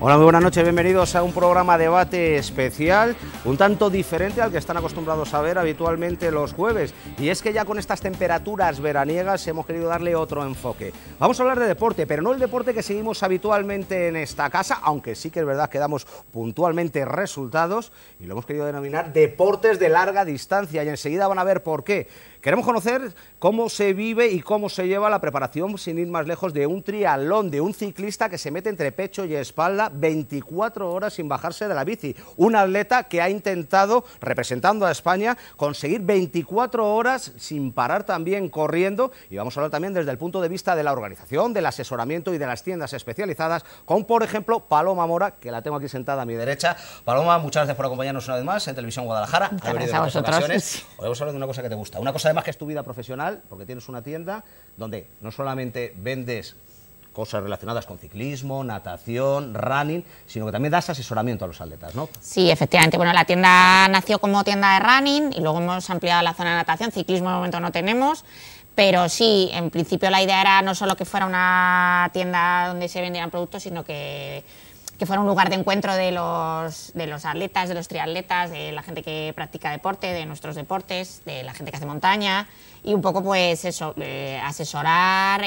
Hola, muy buenas noches, bienvenidos a un programa debate especial, un tanto diferente al que están acostumbrados a ver habitualmente los jueves. Y es que ya con estas temperaturas veraniegas hemos querido darle otro enfoque. Vamos a hablar de deporte, pero no el deporte que seguimos habitualmente en esta casa, aunque sí que es verdad que damos puntualmente resultados, y lo hemos querido denominar deportes de larga distancia, y enseguida van a ver por qué. Queremos conocer cómo se vive y cómo se lleva la preparación, sin ir más lejos, de un triatlón, de un ciclista que se mete entre pecho y espalda 24 horas sin bajarse de la bici. Un atleta que ha intentado, representando a España, conseguir 24 horas sin parar también corriendo. Y vamos a hablar también desde el punto de vista de la organización, del asesoramiento y de las tiendas especializadas, con, por ejemplo, Paloma Mora, que la tengo aquí sentada a mi derecha. Paloma, muchas gracias por acompañarnos una vez más en Televisión Guadalajara. Gracias a vosotros. Hoy vamos a hablar de una cosa que te gusta, una cosa además que es tu vida profesional, porque tienes una tienda donde no solamente vendes cosas relacionadas con ciclismo, natación, running, sino que también das asesoramiento a los atletas, ¿no? Sí, efectivamente. Bueno, la tienda nació como tienda de running y luego hemos ampliado la zona de natación. Ciclismo de momento no tenemos, pero sí, en principio la idea era no solo que fuera una tienda donde se vendieran productos, sino que fuera un lugar de encuentro de los atletas, de los triatletas, de la gente que practica deporte, de nuestros deportes, de la gente que hace montaña, y un poco pues eso, asesorar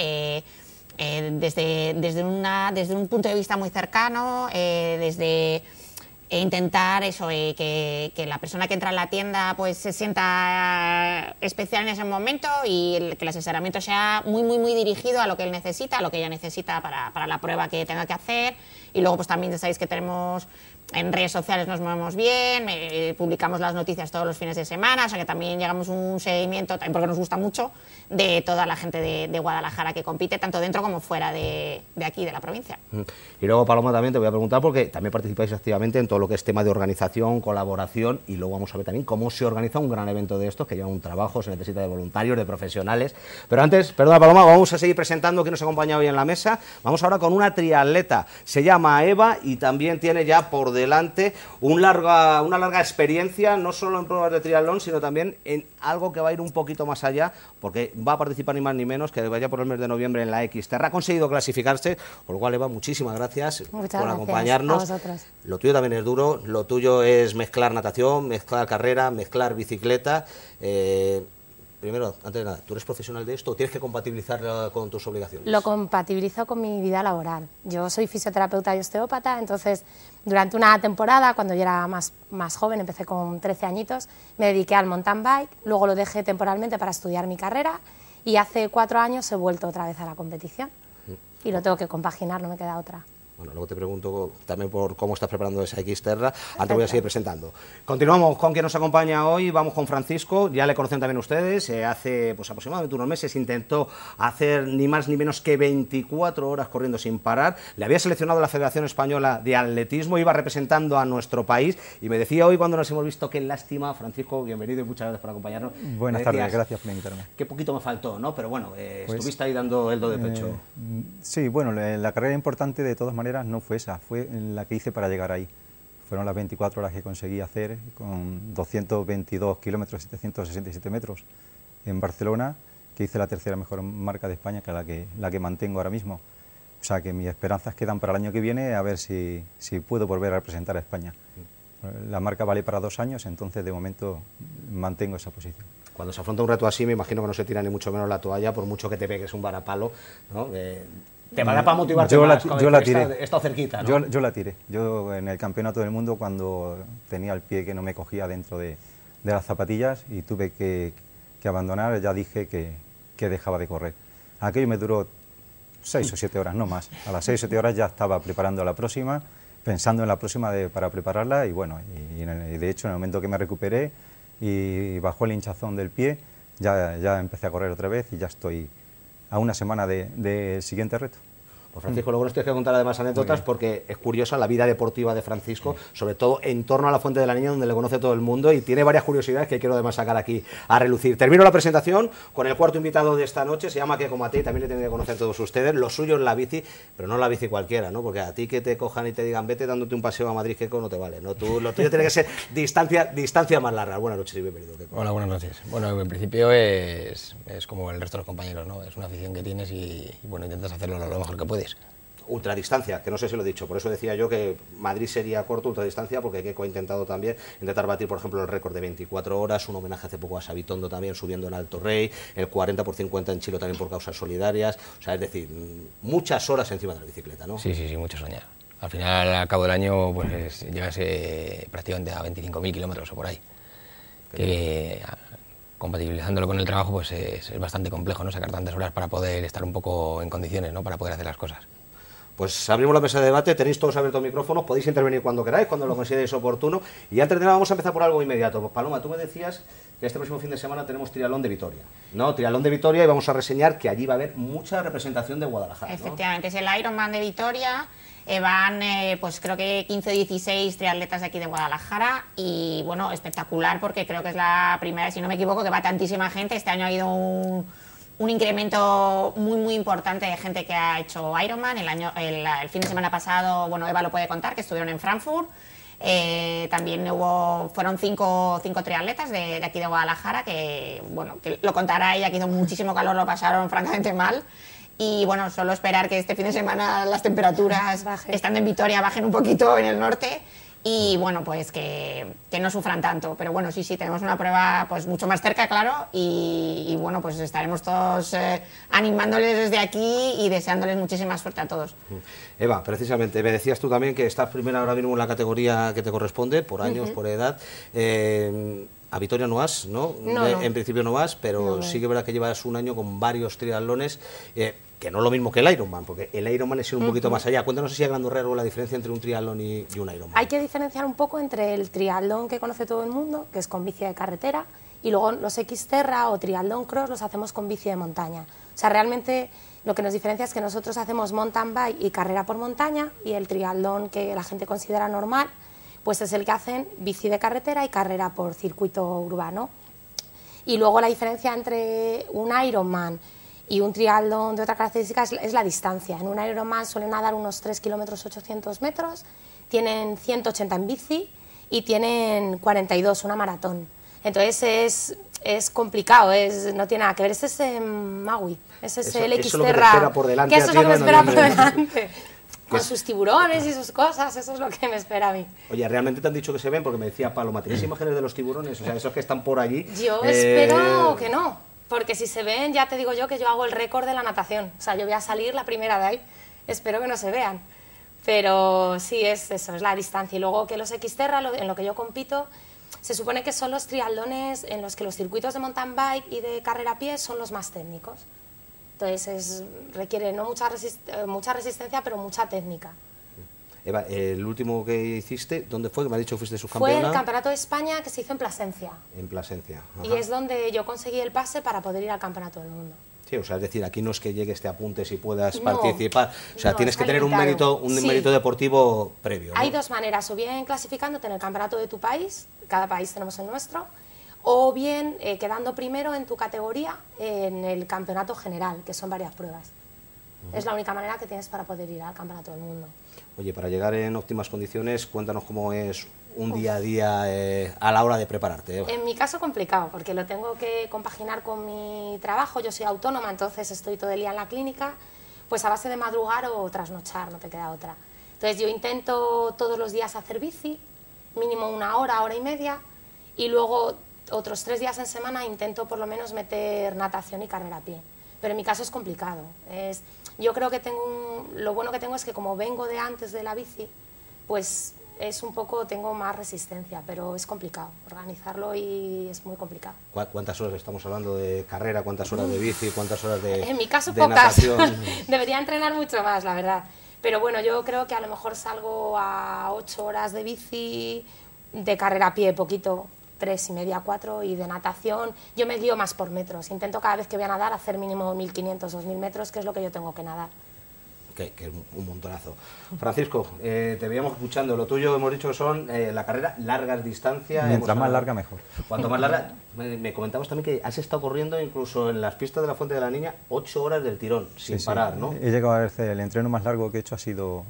desde un punto de vista muy cercano, desde intentar eso, que la persona que entra en la tienda pues se sienta especial en ese momento y que el asesoramiento sea muy, muy, muy dirigido a lo que él necesita, a lo que ella necesita para la prueba que tenga que hacer. Y luego pues también ya sabéis que tenemos en redes sociales, nos movemos bien, publicamos las noticias todos los fines de semana, o sea que también llegamos a un seguimiento, también porque nos gusta mucho, de toda la gente de Guadalajara que compite, tanto dentro como fuera de aquí, de la provincia. Y luego, Paloma, también te voy a preguntar, porque también participáis activamente en todo lo que es tema de organización, colaboración, y luego vamos a ver también cómo se organiza un gran evento de estos, que lleva un trabajo, se necesita de voluntarios, de profesionales. Pero antes, perdona, Paloma, vamos a seguir presentando quién nos acompaña hoy en la mesa. Vamos ahora con una triatleta, se llama Eva y también tiene ya por delante una larga experiencia, no solo en pruebas de triatlón, sino también en algo que va a ir un poquito más allá, porque va a participar ni más ni menos que vaya por el mes de noviembre en la Xterra. Ha conseguido clasificarse, por lo cual, Eva, muchísimas gracias por acompañarnos. A vosotros. Lo tuyo también es duro, lo tuyo es mezclar natación, mezclar carrera, mezclar bicicleta. Primero, antes de nada, ¿tú eres profesional de esto o tienes que compatibilizarlo con tus obligaciones? Lo compatibilizo con mi vida laboral. Yo soy fisioterapeuta y osteópata, entonces durante una temporada, cuando yo era más joven, empecé con 13 añitos, me dediqué al mountain bike, luego lo dejé temporalmente para estudiar mi carrera y hace 4 años he vuelto otra vez a la competición y lo tengo que compaginar, no me queda otra. Bueno, luego te pregunto también por cómo estás preparando esa Xterra. Antes voy a seguir presentando. Continuamos con quien nos acompaña hoy. Vamos con Francisco. Ya le conocen también ustedes. Hace pues aproximadamente unos meses intentó hacer ni más ni menos que 24 horas corriendo sin parar. Le había seleccionado la Federación Española de Atletismo. Iba representando a nuestro país. Y me decía hoy, cuando nos hemos visto, qué lástima. Francisco, bienvenido y muchas gracias por acompañarnos. Buenas tardes, gracias por invitarme. Qué poquito me faltó, ¿no? Pero bueno, estuviste ahí dando el do de pecho. Sí, bueno, la carrera importante de todas maneras no fue esa, fue la que hice para llegar ahí. Fueron las 24 horas que conseguí hacer con 222 kilómetros, 767 metros en Barcelona, que hice la tercera mejor marca de España, que la que mantengo ahora mismo. O sea que mis esperanzas quedan para el año que viene, a ver si puedo volver a representar a España. La marca vale para 2 años, entonces de momento mantengo esa posición. Cuando se afronta un reto así, me imagino que no se tira ni mucho menos la toalla, por mucho que te pegues un varapalo, ¿no? Te va a dar para motivarte más. Yo la tiré. He estado cerquita, ¿no? Yo la tiré. Yo en el campeonato del mundo, cuando tenía el pie que no me cogía dentro de las zapatillas y tuve que abandonar, ya dije que dejaba de correr. Aquello me duró 6 o 7 horas, no más. A las 6 o 7 horas ya estaba preparando la próxima, pensando en la próxima para prepararla y bueno, y de hecho en el momento que me recuperé y bajó el hinchazón del pie, ya empecé a correr otra vez y ya estoy a una semana del siguiente reto. Pues Francisco, luego nos tienes que contar además anécdotas porque es curiosa la vida deportiva de Francisco, sobre todo en torno a la Fuente de la Niña, donde le conoce todo el mundo y tiene varias curiosidades que quiero además sacar aquí a relucir. Termino la presentación con el cuarto invitado de esta noche, se llama que como a ti, también le tienen que conocer todos ustedes, lo suyo es la bici, pero no la bici cualquiera, ¿no? Porque a ti que te cojan y te digan vete dándote un paseo a Madrid, que no te vale, ¿no? Lo tuyo tiene que ser distancia más larga. Buenas noches y bienvenido. Hola, buenas noches. Bueno, en principio es como el resto de los compañeros, ¿no? Es una afición que tienes y bueno, intentas hacerlo lo mejor que puedes. ultradistancia, que no sé si lo he dicho, por eso decía yo que Madrid sería corto, ultradistancia, porque Keiko ha intentado también intentar batir, por ejemplo, el récord de 24 horas, un homenaje hace poco a Sabitondo también subiendo en Alto Rey, el 40x50 en Chilo también por causas solidarias, o sea, es decir, muchas horas encima de la bicicleta, ¿no? Sí, muchos años. Al final, al cabo del año, pues llegas prácticamente a 25.000 kilómetros o por ahí. Que compatibilizándolo con el trabajo, pues es bastante complejo, ¿no? Sacar tantas horas para poder estar un poco en condiciones, ¿no? Para poder hacer las cosas. Pues abrimos la mesa de debate, tenéis todos abiertos micrófonos, podéis intervenir cuando queráis, cuando lo consideréis oportuno. Y antes de nada vamos a empezar por algo inmediato. Pues Paloma, tú me decías que este próximo fin de semana tenemos Triatlón de Vitoria. ¿No? Triatlón de Vitoria, y vamos a reseñar que allí va a haber mucha representación de Guadalajara, ¿no? Efectivamente, es el Ironman de Vitoria. Van, pues creo que 15 o 16 triatletas de aquí de Guadalajara y, bueno, espectacular porque creo que es la primera, si no me equivoco, que va tantísima gente. Este año ha habido un incremento muy importante de gente que ha hecho Ironman. El fin de semana pasado, bueno, Eva lo puede contar, que estuvieron en Frankfurt. También fueron cinco triatletas de aquí de Guadalajara que, bueno, que lo contará ella, que hizo muchísimo calor, lo pasaron francamente mal. Y bueno, solo esperar que este fin de semana las temperaturas, estando en Vitoria, bajen un poquito en el norte y bueno, pues que no sufran tanto. Pero bueno, sí, tenemos una prueba pues mucho más cerca, claro, y bueno, pues estaremos todos animándoles desde aquí y deseándoles muchísima suerte a todos. Eva, precisamente, me decías tú también que estás primera ahora mismo en la categoría que te corresponde, por años, por edad. A Vitoria no vas, ¿no? No. En principio no vas, pero sí que es verdad que llevas un año con varios triatlones, que no es lo mismo que el Ironman, porque el Ironman es ir un poquito más allá. Cuéntanos si a grandes rasgos la diferencia entre un triatlón y un Ironman. Hay que diferenciar un poco entre el triatlón que conoce todo el mundo, que es con bici de carretera, y luego los Xterra o triatlón cross los hacemos con bici de montaña. O sea, realmente lo que nos diferencia es que nosotros hacemos mountain bike y carrera por montaña, y el triatlón que la gente considera normal, pues es el que hacen bici de carretera y carrera por circuito urbano. Y luego la diferencia entre un Ironman y un triatlón de otra característica es la distancia. En un Ironman suelen nadar unos 3 kilómetros 800 metros, tienen 180 en bici y tienen 42, una maratón. Entonces es complicado, no tiene nada que ver. Ese es Maui, ese es el Xterra, que eso es lo que me espera por delante. Con sus tiburones y sus cosas, eso es lo que me espera a mí. Oye, ¿realmente te han dicho que se ven? Porque me decía Paloma, ¿tienes imágenes de los tiburones? O sea, esos que están por allí. Yo espero que no, porque si se ven, ya te digo yo que yo hago el récord de la natación. O sea, yo voy a salir la primera de ahí. Espero que no se vean. Pero sí, es eso, es la distancia. Y luego que los Xterra, en lo que yo compito, se supone que son los triatlones en los que los circuitos de mountain bike y de carrera a pie son los más técnicos. Entonces requiere no mucha resistencia, pero mucha técnica. Eva, el último que hiciste, ¿dónde fue? Que me ha dicho que fuiste subcampeona. Fue el Campeonato de España que se hizo en Plasencia. En Plasencia. Ajá. Y es donde yo conseguí el pase para poder ir al Campeonato del Mundo. Sí, o sea, es decir, aquí no es que llegues, te apuntes y puedas participar. O sea, tienes que tener un limitado. mérito deportivo previo, ¿no? Hay dos maneras, o bien clasificándote en el campeonato de tu país, cada país tenemos el nuestro, o bien quedando primero en tu categoría en el campeonato general, que son varias pruebas. Es la única manera que tienes para poder ir al campeonato del mundo. Oye, para llegar en óptimas condiciones, cuéntanos cómo es un día a día a la hora de prepararte, Eva. En mi caso complicado, porque lo tengo que compaginar con mi trabajo. Yo soy autónoma, entonces estoy todo el día en la clínica, pues a base de madrugar o trasnochar, no te queda otra. Entonces yo intento todos los días hacer bici, mínimo una hora, hora y media, y luego otros 3 días en semana intento por lo menos meter natación y carrera a pie. Pero en mi caso es complicado. Yo creo que lo bueno que tengo es que como vengo de antes de la bici, pues es un poco, tengo más resistencia, pero es complicado organizarlo y es muy complicado. ¿Cuántas horas estamos hablando de carrera? ¿Cuántas horas de bici? ¿Cuántas horas de En mi caso de pocas. natación? Debería entrenar mucho más, la verdad. Pero bueno, yo creo que a lo mejor salgo a 8 horas de bici, de carrera a pie, poquito, 3,5, 4, y de natación yo me guío más por metros. Intento cada vez que voy a nadar hacer mínimo 1.500, 2.000 metros, que es lo que yo tengo que nadar. Que es un montonazo. Francisco, te veíamos escuchando, lo tuyo hemos dicho que son la carrera, largas distancias. Mientras más larga, mejor. Cuanto más larga, me comentabas también que has estado corriendo incluso en las pistas de la Fuente de la Niña 8 horas del tirón, sin parar, ¿no? He llegado a hacer, el entreno más largo que he hecho ha sido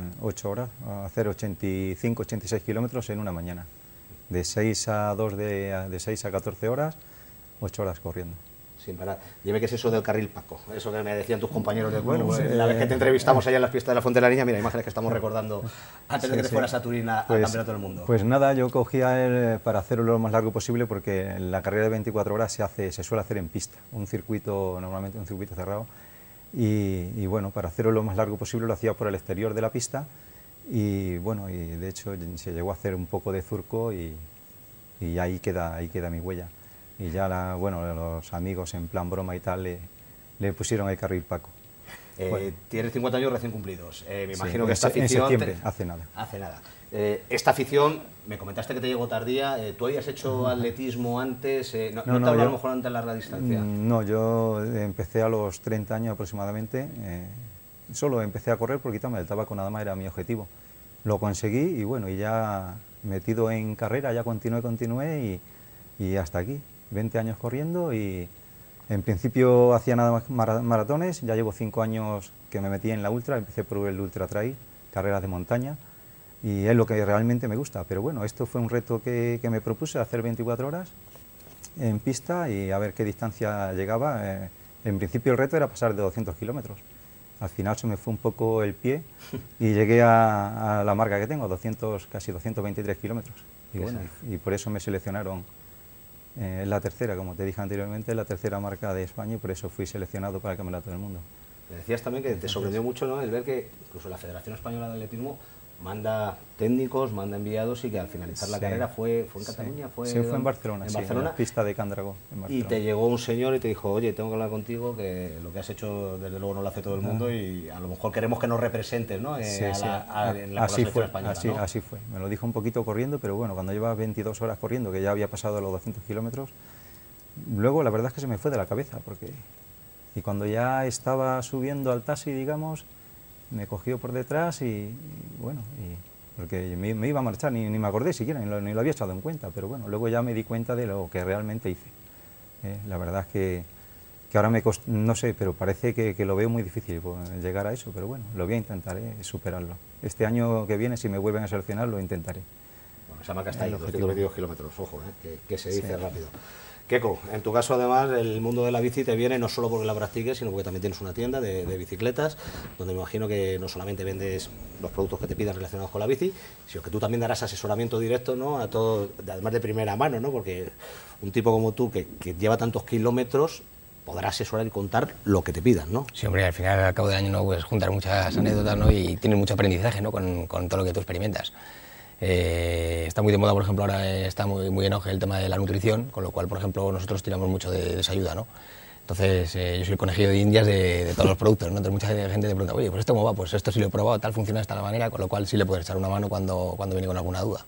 8 horas, a hacer 85, 86 kilómetros en una mañana. De 6 a 2, de 6 a 14 horas, 8 horas corriendo. sin parar. Dime qué es eso del carril Paco, eso que me decían tus compañeros de vuelo. La vez que te entrevistamos allá en las pistas de la Fuente de la Niña, mira, imágenes que estamos recordando antes de que te fueras a Turín al Campeonato del Mundo. Pues nada, yo cogía para hacerlo lo más largo posible, porque la carrera de 24 horas se suele hacer en pista, normalmente un circuito cerrado, y bueno, para hacerlo lo más largo posible lo hacía por el exterior de la pista, y bueno, y de hecho se llegó a hacer un poco de surco y ahí queda mi huella. Y ya los amigos en plan broma y tal le pusieron el carril Paco. Tienes 50 años recién cumplidos. Me imagino sí, que esta afición... En septiembre, hace nada. Hace nada. Esta afición, me comentaste que te llegó tardía. ¿Tú habías hecho atletismo antes? ¿No te habló a lo mejor antes de larga distancia? No, yo empecé a los 30 años aproximadamente. Solo empecé a correr por quitarme el tabaco, nada más era mi objetivo. Lo conseguí y bueno, y ya metido en carrera, ya continué y hasta aquí. 20 años corriendo y en principio hacía nada más maratones, ya llevo 5 años que me metí en la ultra, empecé por el ultra trail, carreras de montaña, y es lo que realmente me gusta, pero bueno, esto fue un reto que me propuse, hacer 24 horas en pista y a ver qué distancia llegaba. En principio el reto era pasar de 200 kilómetros, al final se me fue un poco el pie y llegué a la marca que tengo, casi 223 kilómetros, y bueno, y por eso me seleccionaron. La tercera, como te dije anteriormente, la tercera marca de España y por eso fui seleccionado para el Campeonato del Mundo. Me decías también que te sorprendió mucho, ¿no?, el ver que incluso la Federación Española de Atletismo manda técnicos, manda enviados y que al finalizar la carrera fue en Cataluña, fue en Barcelona, en la pista de Candragó. Y te llegó un señor y te dijo, oye, tengo que hablar contigo, que lo que has hecho desde luego no lo hace todo el mundo y a lo mejor queremos que nos representes, ¿no?, en la selección española, ¿no? Así fue, me lo dijo un poquito corriendo, pero bueno, cuando llevaba 22 horas corriendo, que ya había pasado los 200 kilómetros, luego la verdad es que se me fue de la cabeza, y cuando ya estaba subiendo al taxi, digamos, me cogió por detrás y bueno, porque me iba a marchar, ni me acordé siquiera, ni lo había echado en cuenta, pero bueno, luego ya me di cuenta de lo que realmente hice. La verdad es que ahora no sé, pero parece que lo veo muy difícil llegar a eso, pero bueno, lo voy a intentar, superarlo. Este año que viene, si me vuelven a seleccionar, lo intentaré. Bueno, esa marca está ahí, 222 kilómetros, ojo, que se dice rápido. Keko, en tu caso además el mundo de la bici te viene no solo porque la practiques, sino porque también tienes una tienda de bicicletas, donde me imagino que no solamente vendes los productos que te pidan relacionados con la bici, sino que tú también darás asesoramiento directo, ¿no?, a todo, además de primera mano, ¿no?, porque un tipo como tú que lleva tantos kilómetros podrá asesorar y contar lo que te pidan, ¿no? Sí, hombre, al final, al cabo del año, no puedes juntar muchas anécdotas, ¿no?, y tienes mucho aprendizaje, ¿no?, con todo lo que tú experimentas. Está muy de moda, por ejemplo, ahora está muy en auge el tema de la nutrición, con lo cual, por ejemplo, nosotros tiramos mucho de esa ayuda, ¿no? Entonces, yo soy el conejillo de indias de todos los productos, ¿no? Entonces, mucha gente te pregunta, oye, pues esto cómo va, pues esto sí lo he probado, tal, funciona de esta manera, con lo cual sí le puedes echar una mano cuando viene con alguna duda.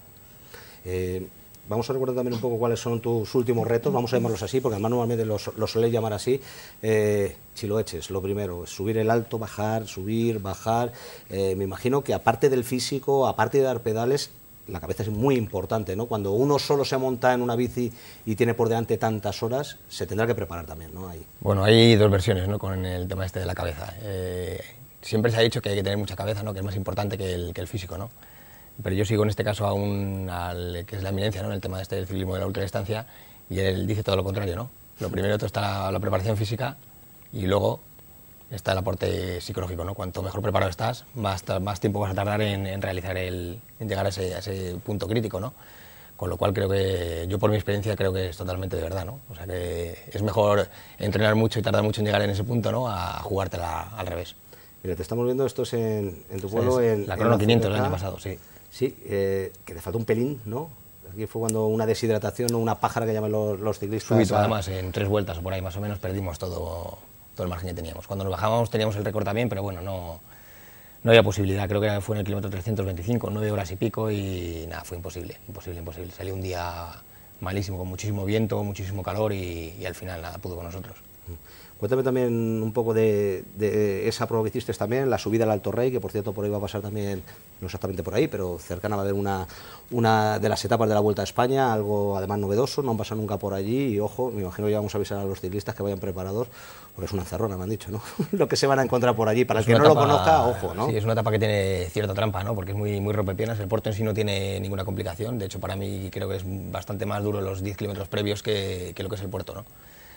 Vamos a recordar también un poco cuáles son tus últimos retos, vamos a llamarlos así, porque además normalmente los soléis llamar así. Chiloeches, lo primero, subir el alto, bajar, subir, bajar. Me imagino que aparte del físico, aparte de dar pedales, la cabeza es muy importante, ¿no? Cuando uno solo se monta en una bici y tiene por delante tantas horas, se tendrá que preparar también, ¿no? Ahí. Bueno, hay dos versiones, ¿no?, con el tema este de la cabeza. Siempre se ha dicho que hay que tener mucha cabeza, ¿no?, que es más importante que el físico, ¿no? Pero yo sigo en este caso al que es la eminencia, ¿no?, en el tema este del ciclismo de la ultradistancia, y él dice todo lo contrario, ¿no? Lo primero está la preparación física y luego está el aporte psicológico, ¿no? Cuanto mejor preparado estás, más tiempo vas a tardar en realizar en llegar a ese punto crítico, ¿no? Con lo cual creo que, yo por mi experiencia creo que es totalmente de verdad, ¿no? O sea que es mejor entrenar mucho y tardar mucho en llegar en ese punto, ¿no?, a jugártela al revés. Mira, te estamos viendo, esto es en tu pueblo, en la Crono 500 del año pasado, sí. Sí, que te faltó un pelín, ¿no? Aquí fue cuando una deshidratación o una pájara que llaman los ciclistas. Súbito, además, en 3 vueltas o por ahí más o menos perdimos todo el margen que teníamos. Cuando nos bajábamos teníamos el récord también, pero bueno, no había posibilidad. Creo que fue en el kilómetro 325, 9 horas y pico y nada, fue imposible. Salió un día malísimo, con muchísimo viento, muchísimo calor y al final nada pudo con nosotros. Cuéntame también un poco de esa prueba que hiciste también, la subida al Alto Rey, que por cierto por ahí va a pasar también, no exactamente por ahí, pero cercana va a haber una de las etapas de la Vuelta a España, algo además novedoso, no han pasado nunca por allí y ojo, me imagino que ya vamos a avisar a los ciclistas que vayan preparados, porque es una encerrona, me han dicho, ¿no? Lo que se van a encontrar por allí, para el que no lo conozca, ojo, ¿no? Sí, es una etapa que tiene cierta trampa, ¿no? Porque es muy rompepiernas, el puerto en sí no tiene ninguna complicación, de hecho para mí creo que es bastante más duro los 10 kilómetros previos que lo que es el puerto, ¿no?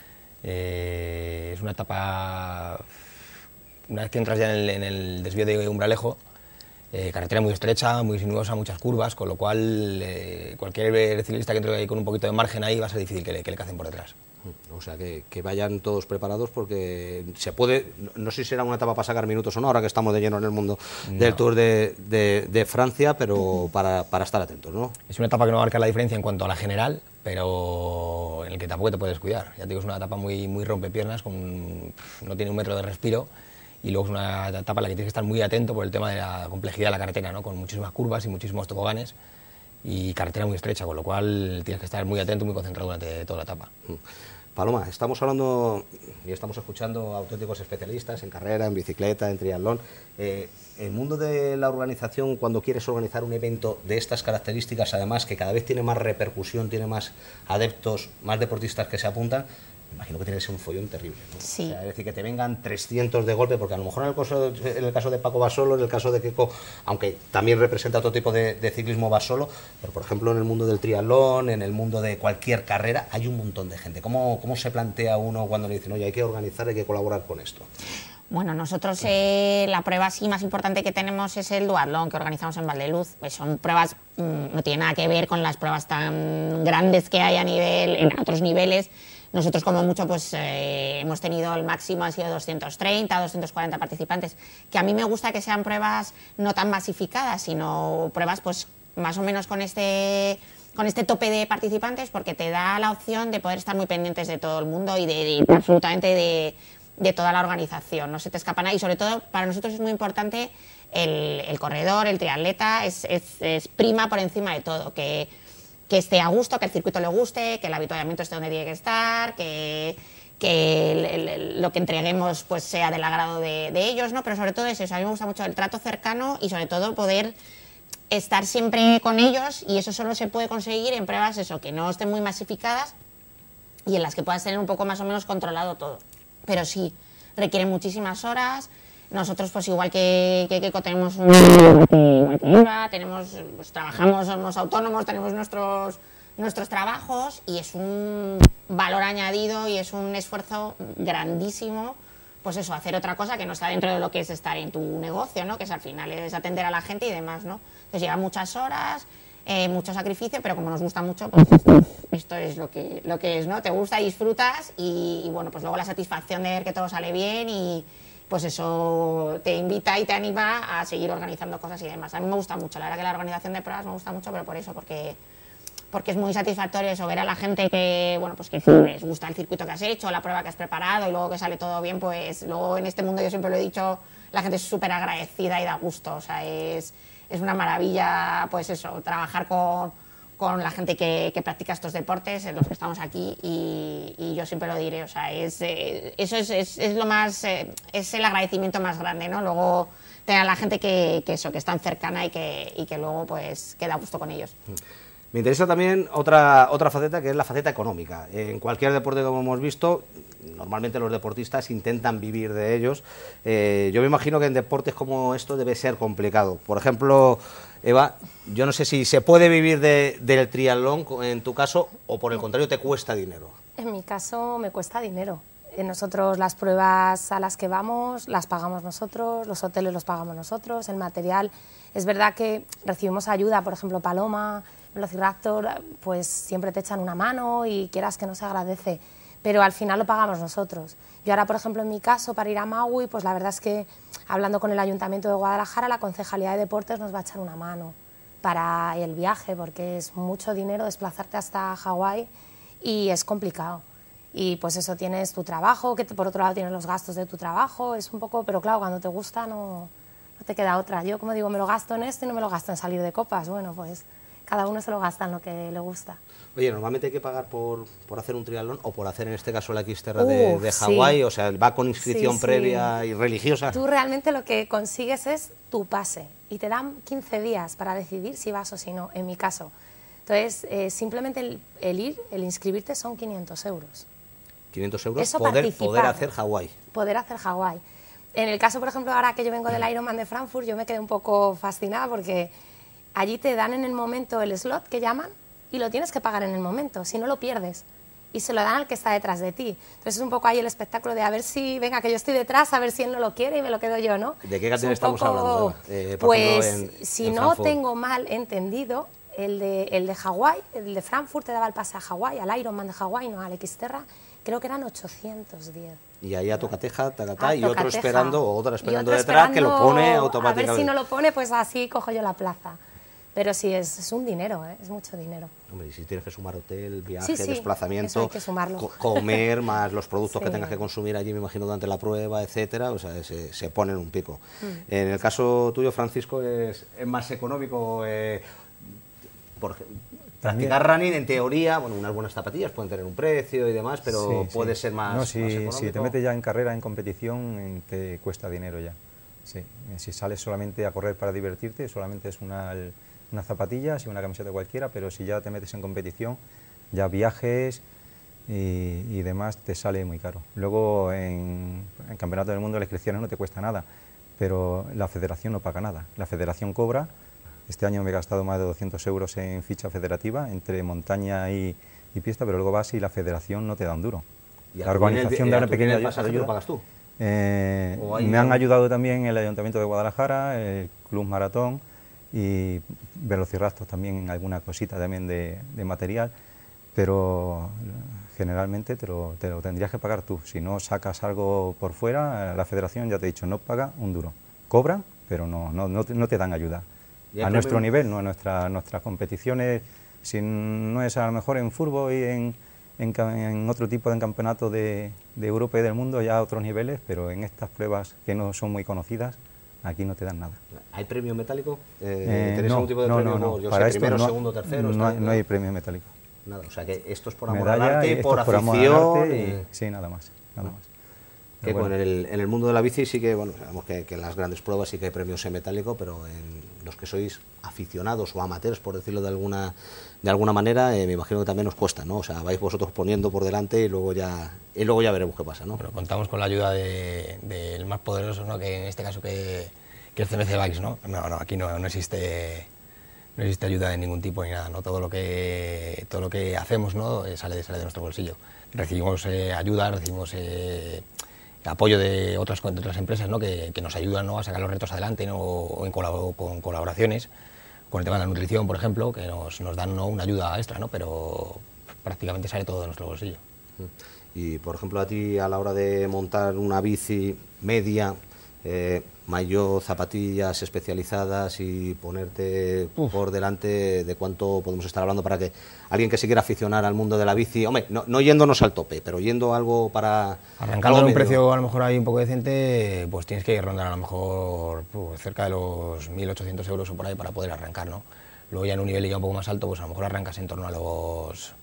Es una etapa, una vez que entras ya en el desvío de Umbralejo, carretera muy estrecha, muy sinuosa, muchas curvas, con lo cual cualquier ciclista que entre ahí con un poquito de margen ahí va a ser difícil que le cacen por detrás. O sea, que vayan todos preparados porque se puede, no sé si será una etapa para sacar minutos o no, ahora que estamos de lleno en el mundo del Tour de Francia, pero para estar atentos, ¿no? Es una etapa que no va a marcar la diferencia en cuanto a la general, pero en el que tampoco te puedes cuidar. Ya te digo, es una etapa muy rompepiernas, no tiene un metro de respiro, y luego es una etapa en la que tienes que estar muy atento por el tema de la complejidad de la carretera, ¿no? Con muchísimas curvas y muchísimos toboganes y carretera muy estrecha, con lo cual tienes que estar muy atento y muy concentrado durante toda la etapa. Paloma, estamos hablando y estamos escuchando a auténticos especialistas en carrera, en bicicleta, en triatlón. El mundo de la organización, cuando quieres organizar un evento de estas características, además que cada vez tiene más repercusión, tiene más adeptos, más deportistas que se apuntan, imagino que tiene que ser un follón terrible, ¿no? Sí. O sea, es decir, que te vengan 300 de golpe, porque a lo mejor en el caso de Paco vas solo, en el caso de Keco, aunque también representa otro tipo de ciclismo vas solo, pero por ejemplo en el mundo del triatlón, en el mundo de cualquier carrera, hay un montón de gente. ¿Cómo se plantea uno cuando le dicen, oye, hay que organizar, hay que colaborar con esto? Bueno, nosotros la prueba sí más importante que tenemos es el duatlón que organizamos en Valdeluz. Pues son pruebas, no tiene nada que ver con las pruebas tan grandes que hay en otros niveles. Nosotros como mucho pues hemos tenido el máximo, han sido 230, 240 participantes, que a mí me gusta que sean pruebas no tan masificadas, sino pruebas pues más o menos con este tope de participantes, porque te da la opción de poder estar muy pendientes de todo el mundo y de absolutamente de toda la organización, no se te escapa nada, y sobre todo para nosotros es muy importante el corredor, el triatleta, es prima por encima de todo, que esté a gusto, que el circuito le guste, que el avituallamiento esté donde tiene que estar, que lo que entreguemos pues sea del agrado de ellos, ¿no? Pero sobre todo es eso, a mí me gusta mucho el trato cercano y sobre todo poder estar siempre con ellos, y eso solo se puede conseguir en pruebas eso, que no estén muy masificadas y en las que puedas tener un poco más o menos controlado todo. Pero sí, requieren muchísimas horas. Nosotros, pues igual que Keco, tenemos pues, trabajamos, somos autónomos, tenemos nuestros trabajos, y es un valor añadido y es un esfuerzo grandísimo, pues eso, hacer otra cosa que no está dentro de lo que es estar en tu negocio, ¿no? Que es al final es atender a la gente y demás, ¿no? Entonces lleva muchas horas, mucho sacrificio, pero como nos gusta mucho, pues esto es lo que es, ¿no? Te gusta, disfrutas y bueno, pues luego la satisfacción de ver que todo sale bien, y pues eso te invita y te anima a seguir organizando cosas y demás. A mí me gusta mucho, la verdad que la organización de pruebas me gusta mucho, pero por eso, porque es muy satisfactorio eso, ver a la gente que, bueno, pues que sí, les gusta el circuito que has hecho, la prueba que has preparado, y luego que sale todo bien, pues luego en este mundo, yo siempre lo he dicho, la gente es súper agradecida y da gusto, o sea, es una maravilla, pues eso, trabajar con la gente que practica estos deportes, en los que estamos aquí, y yo siempre lo diré, o sea, eso es lo más, es el agradecimiento más grande, ¿no? Luego tener a la gente que es tan cercana y que luego pues queda a gusto con ellos. Me interesa también otra faceta, que es la faceta económica. En cualquier deporte, como hemos visto, normalmente los deportistas intentan vivir de ellos. Yo me imagino que en deportes como esto debe ser complicado. Por ejemplo, Eva, yo no sé si se puede vivir del triatlón en tu caso, o por el contrario te cuesta dinero. En mi caso me cuesta dinero. Nosotros las pruebas a las que vamos las pagamos nosotros, los hoteles los pagamos nosotros, el material. Es verdad que recibimos ayuda, por ejemplo, Paloma, Velociraptor, pues siempre te echan una mano y quieras que no se agradece, pero al final lo pagamos nosotros. Yo ahora, por ejemplo, en mi caso, para ir a Maui, pues la verdad es que hablando con el Ayuntamiento de Guadalajara, la Concejalía de Deportes nos va a echar una mano para el viaje, porque es mucho dinero desplazarte hasta Hawái y es complicado. Y pues eso, tienes tu trabajo, que por otro lado tienes los gastos de tu trabajo, es un poco, pero claro, cuando te gusta no te queda otra. Yo, como digo, me lo gasto en esto y no me lo gasto en salir de copas. Bueno, pues cada uno se lo gasta en lo que le gusta. Oye, normalmente hay que pagar por hacer un triatlón, o por hacer en este caso la Xterra de Hawái, sí. O sea, va con inscripción previa y religiosa. Tú realmente lo que consigues es tu pase y te dan 15 días para decidir si vas o si no, en mi caso. Entonces, simplemente el inscribirte son 500 euros. 500 euros, Eso poder hacer Hawái. Poder hacer Hawái. En el caso, por ejemplo, ahora que yo vengo del Ironman de Frankfurt, yo me quedé un poco fascinada porque allí te dan en el momento el slot que llaman y lo tienes que pagar en el momento, si no lo pierdes. y se lo dan al que está detrás de ti. Entonces es un poco ahí el espectáculo de a ver si, venga, que yo estoy detrás, a ver si él no lo quiere y me lo quedo yo, ¿no? ¿De qué cartel estamos hablando, Eva? Pues si no tengo mal entendido, el de Hawái, el de Frankfurt te daba el pase a Hawái, al Ironman de Hawái, no al Xterra, creo que eran 810. Y ahí a tocateja, tacatá, y tocateja. otra esperando Y detrás que lo pone A automáticamente. ver si no lo pone, pues así cojo yo la plaza. Pero sí, es un dinero, es mucho dinero. Hombre, y si tienes que sumar hotel, viaje, Sí, desplazamiento, eso hay que sumarlo. Comer, más los productos Sí. que tengas que consumir allí, me imagino, durante la prueba, etcétera, o sea, se ponen un pico. En el caso tuyo, Francisco, es más económico, practicar running, en teoría, bueno, unas buenas zapatillas pueden tener un precio y demás, pero Sí, puede sí. ser más, No, más económico. si te metes ya en carrera, en competición, te cuesta dinero ya. Sí. Si sales solamente a correr para divertirte, solamente es unas zapatillas y una camiseta cualquiera, pero si ya te metes en competición, ya viajes y demás te sale muy caro. Luego en Campeonato del Mundo las inscripciones no te cuesta nada, pero la federación no paga nada. La federación cobra. Este año me he gastado más de 200 euros en ficha federativa, entre montaña y pista, pero luego vas y la federación no te da un duro. ¿Y La organización da una pequeña ayuda? ¿Lo ayuda. pagas tú? Me han ayudado también el Ayuntamiento de Guadalajara, el Club Maratón y Velociraptor también en alguna cosita también de material, pero generalmente te lo tendrías que pagar tú. Si no sacas algo por fuera, la federación, ya te he dicho, no paga un duro. Cobran, pero no te dan ayuda. A nuestro nivel, no a nuestras competiciones, si no es a lo mejor en fútbol y en otro tipo de campeonato de Europa y del mundo, ya a otros niveles, pero en estas pruebas que no son muy conocidas, aquí no te dan nada. ¿Hay premio metálico? ¿Tenéis algún tipo de no, premio? No. Yo Para sé, esto primero, segundo, tercero. No hay premio metálico. Nada, o sea que esto es por amor al Medalla, arte, esto por es amor al afición. arte y sí, nada más. Que Pero bueno. en el mundo de la bici sí que, bueno, sabemos que en las grandes pruebas sí que hay premios en metálico, pero en los que sois aficionados o amateurs, por decirlo de alguna manera, me imagino que también os cuesta, ¿no? O sea, vais vosotros poniendo por delante y luego ya veremos qué pasa, ¿no? Bueno, contamos con la ayuda del más poderoso, ¿no? Que en este caso que el CMC Bikes, ¿no? No, aquí no existe ayuda de ningún tipo ni nada, ¿no? Todo lo que hacemos, ¿no? sale de nuestro bolsillo. Recibimos ayuda, recibimos apoyo de otras empresas, ¿no? que nos ayudan, ¿no? a sacar los retos adelante, ¿no? o con colaboraciones, con el tema de la nutrición, por ejemplo, que nos dan, ¿no? una ayuda extra, ¿no? Pero prácticamente sale todo de nuestro bolsillo. Y, por ejemplo, a ti a la hora de montar una bici media, maillot, zapatillas especializadas y ponerte por delante, ¿de cuánto podemos estar hablando para que alguien que se quiera aficionar al mundo de la bici, hombre, no yéndonos al tope, pero yendo algo para... Arrancando en un precio a lo mejor ahí un poco decente, pues tienes que rondar a lo mejor cerca de los 1.800 euros o por ahí para poder arrancar, ¿no? Luego ya en un nivel ya un poco más alto, pues a lo mejor arrancas en torno a los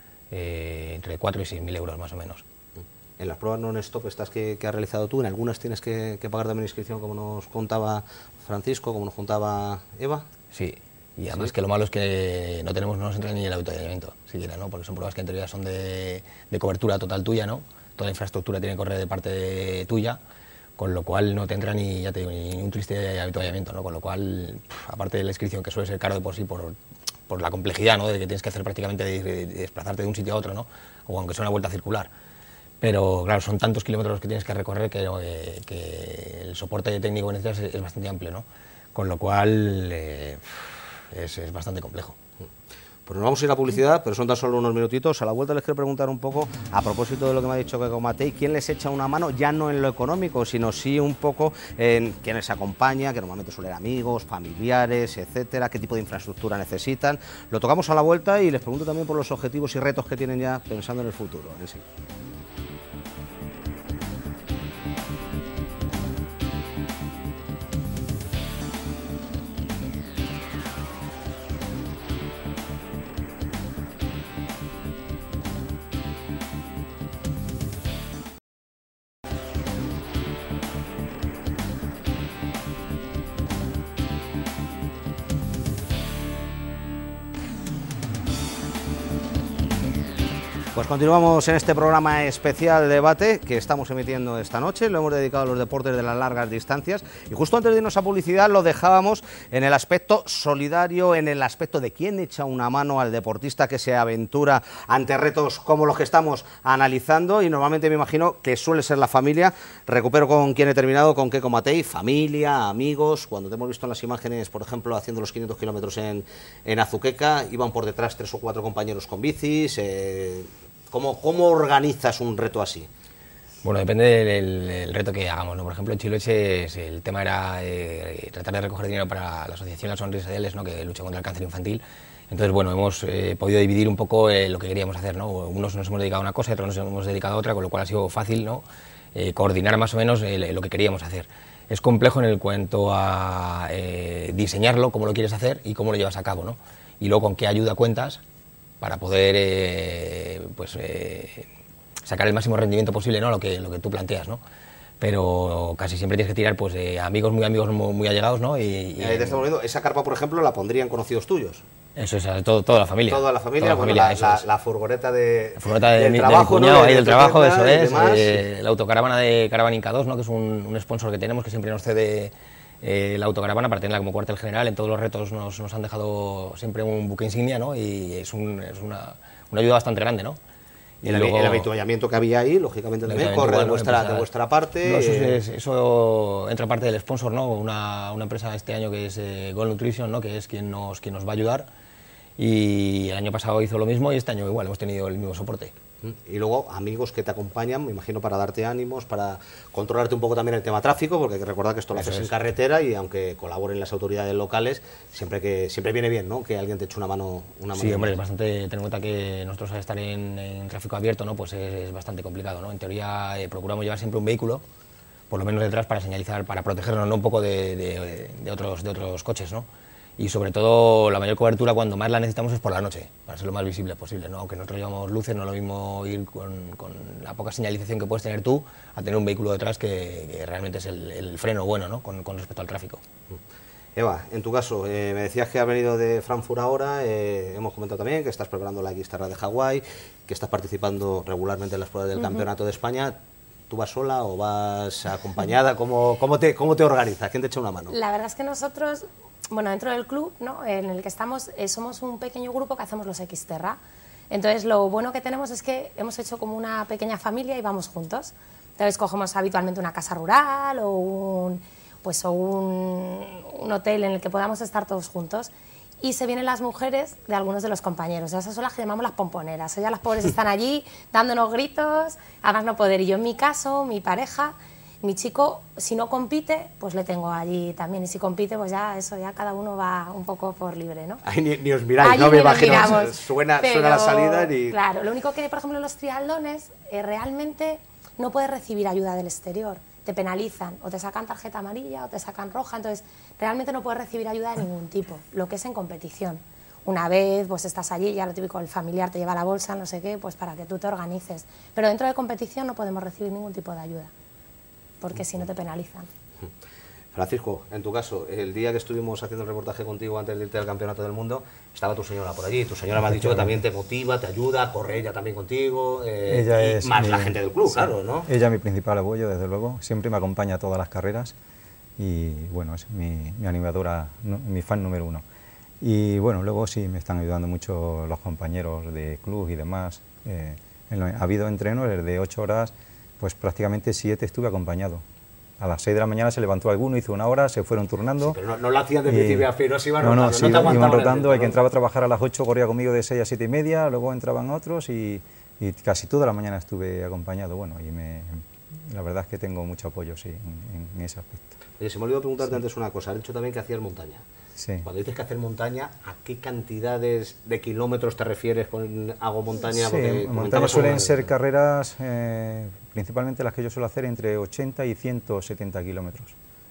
entre 4 y 6.000 euros más o menos. En las pruebas non-stop estas que has realizado tú, en algunas tienes que pagar también inscripción, como nos contaba Francisco, como nos contaba Eva. Sí, y además que lo malo es que no nos entra ni el avituallamiento, siquiera, ¿no? Porque son pruebas que en teoría son de cobertura total tuya, ¿no? Toda la infraestructura tiene que correr de parte tuya, con lo cual no te entra ni, ya te digo, ni un triste avituallamiento, ¿no? Con lo cual, aparte de la inscripción, que suele ser caro de por sí por la complejidad, ¿no? De que tienes que hacer prácticamente de desplazarte de un sitio a otro, ¿no? O aunque sea una vuelta circular. Pero claro, son tantos kilómetros los que tienes que recorrer que el soporte técnico que necesitas es bastante amplio, ¿no? Con lo cual es bastante complejo. Pues nos vamos a ir a publicidad, pero son tan solo unos minutitos. A la vuelta les quiero preguntar un poco, a propósito de lo que me ha dicho Keiko Matei, ¿quién les echa una mano ya no en lo económico, sino sí un poco en quién les acompaña, que normalmente suelen ser amigos, familiares, etcétera, qué tipo de infraestructura necesitan? Lo tocamos a la vuelta y les pregunto también por los objetivos y retos que tienen ya pensando en el futuro. Pues continuamos en este programa especial debate que estamos emitiendo esta noche. Lo hemos dedicado a los deportes de las largas distancias y justo antes de irnos a publicidad lo dejábamos en el aspecto solidario, en el aspecto de quién echa una mano al deportista que se aventura ante retos como los que estamos analizando, y normalmente me imagino que suele ser la familia. Recupero con quien he terminado, con Keko Matei, familia, amigos. Cuando te hemos visto en las imágenes, por ejemplo, haciendo los 500 kilómetros en Azuqueca, iban por detrás 3 o 4 compañeros con bicis. ¿Cómo organizas un reto así? Bueno, depende del reto que hagamos, ¿no? Por ejemplo, en Chiloche el tema era tratar de recoger dinero para la asociación La Sonrisa de Eles, ¿no?, que lucha contra el cáncer infantil. Entonces, bueno, hemos podido dividir un poco lo que queríamos hacer, ¿no? Unos nos hemos dedicado a una cosa y otros nos hemos dedicado a otra, con lo cual ha sido fácil, ¿no?, coordinar más o menos lo que queríamos hacer. Es complejo en el cuanto a diseñarlo, cómo lo quieres hacer y cómo lo llevas a cabo, ¿no? Y luego con qué ayuda cuentas para poder sacar el máximo rendimiento posible, ¿no?, lo que tú planteas, ¿no? Pero casi siempre tienes que tirar pues de amigos muy allegados, ¿no? Ahí te estamos viendo, esa carpa, por ejemplo, la pondrían conocidos tuyos. Eso es, toda la familia. Toda la familia, la furgoneta del trabajo, de mi cuñado, ¿no? ahí del trabajo, eso es. Demás, la autocaravana de Caravanica 2, ¿no?, que es un sponsor que tenemos, que siempre nos cede la autocaravana para tenerla como cuartel general. En todos los retos nos han dejado siempre un buque insignia, ¿no? Y es una ayuda bastante grande, ¿no? Y el avituallamiento que había ahí, lógicamente, también corre de vuestra parte. No, eso entra parte del sponsor, ¿no? Una empresa este año que es Gold Nutrition, ¿no?, que es quien nos va a ayudar. Y el año pasado hizo lo mismo y este año igual hemos tenido el mismo soporte. Y luego amigos que te acompañan, me imagino, para darte ánimos, para controlarte un poco también el tema tráfico, porque hay que recordar que esto lo haces en carretera y aunque colaboren las autoridades locales, siempre viene bien, ¿no?, que alguien te eche una mano. Sí, hombre, es bastante, ten en cuenta que nosotros al estar en tráfico abierto, ¿no?, pues es bastante complicado, ¿no? En teoría procuramos llevar siempre un vehículo, por lo menos detrás, para señalizar, para protegernos, ¿no?, un poco de otros coches, ¿no? Y sobre todo la mayor cobertura cuando más la necesitamos es por la noche, para ser lo más visible posible, ¿no? Aunque nosotros llevamos luces, no es lo mismo ir con la poca señalización que puedes tener tú a tener un vehículo detrás que realmente es el freno bueno, ¿no?, con respecto al tráfico. Eva, en tu caso, me decías que has venido de Frankfurt ahora, hemos comentado también que estás preparando la Xterra de Hawái, que estás participando regularmente en las pruebas del Campeonato de España. ¿Tú vas sola o vas acompañada? ¿Cómo te organizas? ¿Quién te echa una mano? La verdad es que nosotros, bueno, dentro del club, ¿no?, en el que estamos, somos un pequeño grupo que hacemos los Xterra. Entonces, lo bueno que tenemos es que hemos hecho como una pequeña familia y vamos juntos. Entonces, cogemos habitualmente una casa rural o un hotel en el que podamos estar todos juntos. Y se vienen las mujeres de algunos de los compañeros. Esas son las que llamamos las pomponeras. Ellas, las pobres, están allí dándonos gritos, a más no poder. Y yo, en mi caso, mi pareja, mi chico, si no compite, pues le tengo allí también. Y si compite, pues ya cada uno va un poco por libre, ¿no? Ahí ni os miráis, allí ¿no? Me imagino. Suena pero, la salida y... Claro, lo único que, por ejemplo, en los triatlones, realmente no puedes recibir ayuda del exterior. Te penalizan, o te sacan tarjeta amarilla, o te sacan roja. Entonces, realmente no puedes recibir ayuda de ningún tipo, lo que es en competición. Una vez pues estás allí, ya lo típico, el familiar te lleva la bolsa, no sé qué, pues para que tú te organices. Pero dentro de competición no podemos recibir ningún tipo de ayuda, porque si no te penalizan. Francisco, en tu caso, el día que estuvimos haciendo el reportaje contigo antes de irte al Campeonato del Mundo, estaba tu señora por allí. Tu señora me ha dicho que también te motiva, te ayuda, corre ella también contigo, ella es más la gente del club, sí, claro, ¿no? Ella es mi principal apoyo, desde luego. Siempre me acompaña a todas las carreras y, bueno, es mi animadora, mi fan número uno. Y, bueno, luego sí me están ayudando mucho los compañeros de club y demás. Ha habido entrenos de 8 horas, pues prácticamente 7 estuve acompañado. A las 6 de la mañana se levantó alguno, hizo 1 hora, se fueron turnando. Sí, pero no lo hacían de principio a fin, no se iban rotando. No, sí, iban rotando. El que entraba a trabajar a las 8 corría conmigo de 6 a 7 y media, luego entraban otros y casi toda la mañana estuve acompañado. Bueno, y la verdad es que tengo mucho apoyo, sí, en ese aspecto. Oye, se me olvidó preguntarte antes una cosa. Has dicho también que hacías montaña. Sí. Cuando dices que hacer montaña, ¿a qué cantidades de kilómetros te refieres con hago montaña? Sí, montaña suelen ser carreras, principalmente las que yo suelo hacer, entre 80 y 170 kilómetros,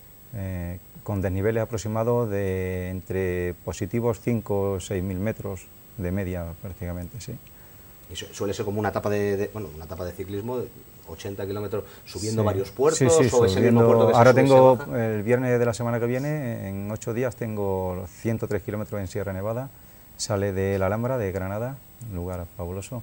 con desniveles aproximados de entre positivos 5 o 6.000 metros de media prácticamente, sí. Y suele ser como una etapa una etapa de ciclismo, 80 kilómetros subiendo, sí, varios puertos, sí, o subiendo, es el mismo puerto que ahora se tengo, se baja. el viernes de la semana que viene, en 8 días tengo 103 kilómetros en Sierra Nevada, sale de la Alhambra, de Granada, un lugar fabuloso,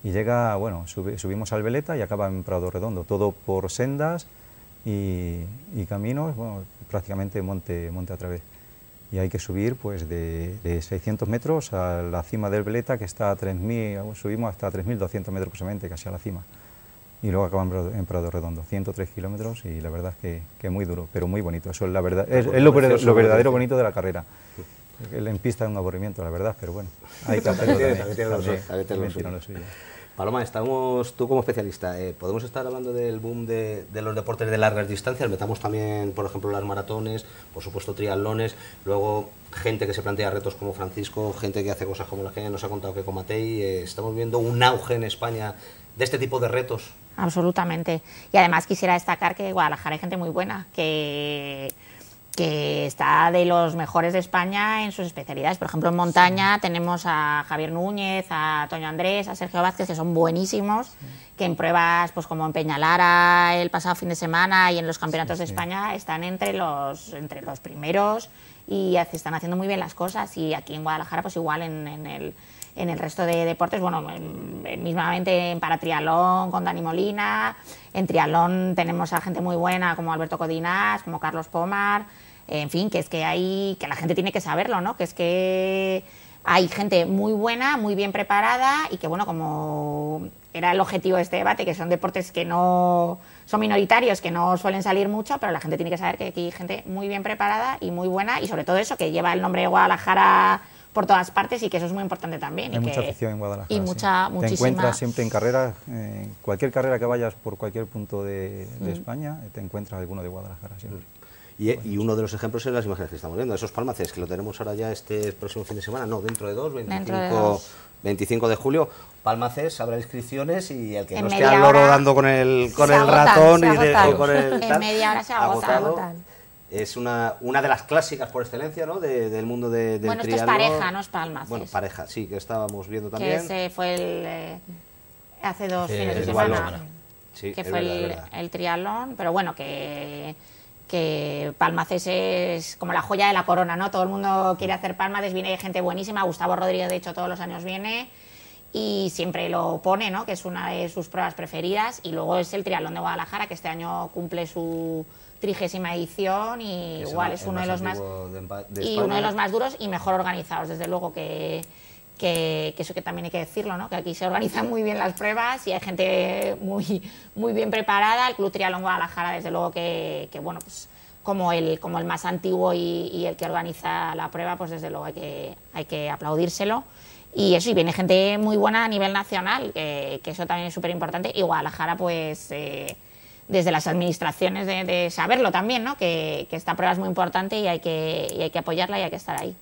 y llega, bueno, subimos al Veleta y acaba en Prado Redondo, todo por sendas y caminos, bueno, prácticamente monte a través. Y hay que subir pues de 600 metros a la cima del Veleta, que está a 3.000, subimos hasta 3.200 metros aproximadamente, casi a la cima. Y luego acabamos en Prado Redondo, 103 kilómetros, y la verdad es que muy duro, pero muy bonito. Eso es la verdad, es lo verdadero bonito de la carrera. En pista es un aburrimiento, la verdad, pero bueno, hay que hacerlo también. Paloma, tú como especialista, ¿podemos estar hablando del boom de los deportes de largas distancias? Metamos también, por ejemplo, las maratones, por supuesto triatlones, luego gente que se plantea retos como Francisco, gente que hace cosas como las que nos ha contado que con Matei. Estamos viendo un auge en España de este tipo de retos. Absolutamente. Y además quisiera destacar que Guadalajara hay gente muy buena, que está de los mejores de España en sus especialidades. Por ejemplo, en montaña tenemos a Javier Núñez, a Toño Andrés, a Sergio Vázquez, que son buenísimos, que en pruebas pues como en Peñalara el pasado fin de semana y en los campeonatos de España están entre los primeros y están haciendo muy bien las cosas. Y aquí en Guadalajara pues igual en el resto de deportes, bueno, mismamente en paratriatlón con Dani Molina, en triatlón tenemos a gente muy buena como Alberto Codinás, como Carlos Pomar, en fin, que es que la gente tiene que saberlo, ¿no? Que es que hay gente muy buena, muy bien preparada y que, bueno, como era el objetivo de este debate, que son deportes que no son minoritarios, que no suelen salir mucho, pero la gente tiene que saber que aquí hay gente muy bien preparada y muy buena y sobre todo eso, que lleva el nombre de Guadalajara por todas partes y que eso es muy importante también. Hay mucha afición en Guadalajara. Y muchísima. Te encuentras siempre en carreras, cualquier carrera que vayas por cualquier punto de España, te encuentras alguno de Guadalajara siempre. Y uno de los ejemplos es las imágenes que estamos viendo, esos Palmaces, que lo tenemos ahora ya este próximo fin de semana, no, dentro de 25 de julio. Palmaces, habrá inscripciones y el que no esté al loro dando con el ratón y con el en media hora se agotan. Es una de las clásicas por excelencia, ¿no? Del mundo del triatlón. Bueno, esto es pareja, no es Palmaces. Bueno, pareja, sí, que estábamos viendo también. Que ese fue hace 2 fines de semana. Sí, que fue el triatlón, pero bueno, que Palmaces es como la joya de la corona, ¿no? Todo el mundo quiere hacer Palmaces, viene gente buenísima, Gustavo Rodríguez de hecho todos los años viene y siempre lo pone, ¿no? Que es una de sus pruebas preferidas, y luego es el triatlón de Guadalajara, que este año cumple su 30ª edición y igual es uno de los más y uno de los más duros y mejor organizados, desde luego que eso que también hay que decirlo, ¿no? Que aquí se organizan muy bien las pruebas y hay gente muy bien preparada. El Club Triatlón Guadalajara, desde luego que bueno, pues como el más antiguo y el que organiza la prueba, pues desde luego hay que aplaudírselo. Y eso, y viene gente muy buena a nivel nacional, que eso también es súper importante. Y Guadalajara, pues desde las administraciones de saberlo también, ¿no? Que esta prueba es muy importante y hay que apoyarla y hay que estar ahí.